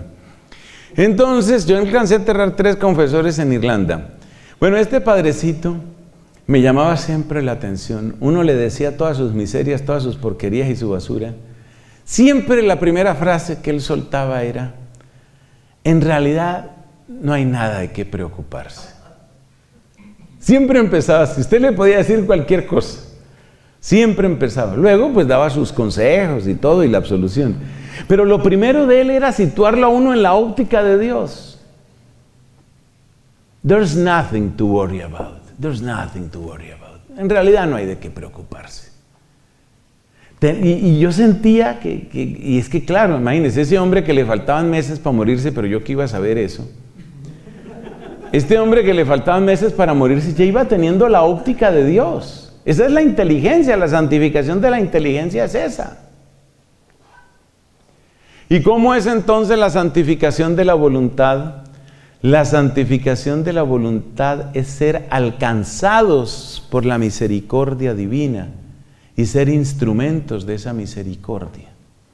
Entonces yo alcancé a enterrar tres confesores en Irlanda. Bueno, este padrecito me llamaba siempre la atención. Uno le decía todas sus miserias, todas sus porquerías y su basura. Siempre la primera frase que él soltaba era: en realidad no hay nada de qué preocuparse. Siempre empezaba así. Usted le podía decir cualquier cosa. Siempre empezaba. Luego pues daba sus consejos y todo y la absolución. Pero lo primero de él era situarlo a uno en la óptica de Dios. There's nothing to worry about. There's nothing to worry about. En realidad no hay de qué preocuparse. Y, y yo sentía que, que, y es que claro, imagínense, ese hombre que le faltaban meses para morirse, pero yo que iba a saber eso. Este hombre que le faltaban meses para morirse ya iba teniendo la óptica de Dios. Esa es la inteligencia, la santificación de la inteligencia es esa. ¿Y cómo es entonces la santificación de la voluntad? La santificación de la voluntad es ser alcanzados por la misericordia divina y ser instrumentos de esa misericordia.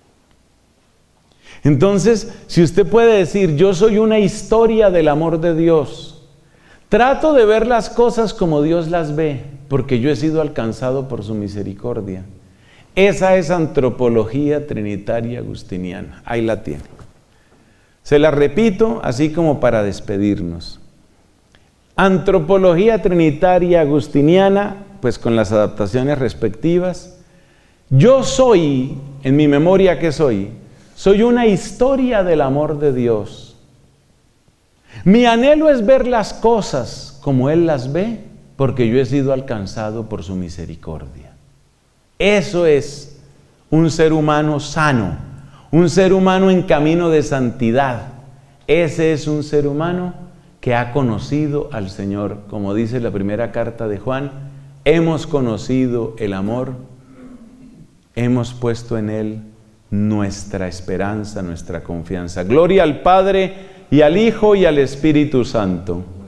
Entonces, si usted puede decir, yo soy una historia del amor de Dios, trato de ver las cosas como Dios las ve, porque yo he sido alcanzado por su misericordia. Esa es antropología trinitaria agustiniana. Ahí la tiene. Se la repito así como para despedirnos. Antropología trinitaria agustiniana, pues con las adaptaciones respectivas. Yo soy, en mi memoria, ¿qué soy? Soy una historia del amor de Dios. Mi anhelo es ver las cosas como Él las ve, porque yo he sido alcanzado por su misericordia. Eso es un ser humano sano, un ser humano en camino de santidad. Ese es un ser humano que ha conocido al Señor. Como dice la primera carta de Juan, hemos conocido el amor, hemos puesto en Él nuestra esperanza, nuestra confianza. Gloria al Padre, y al Hijo, y al Espíritu Santo.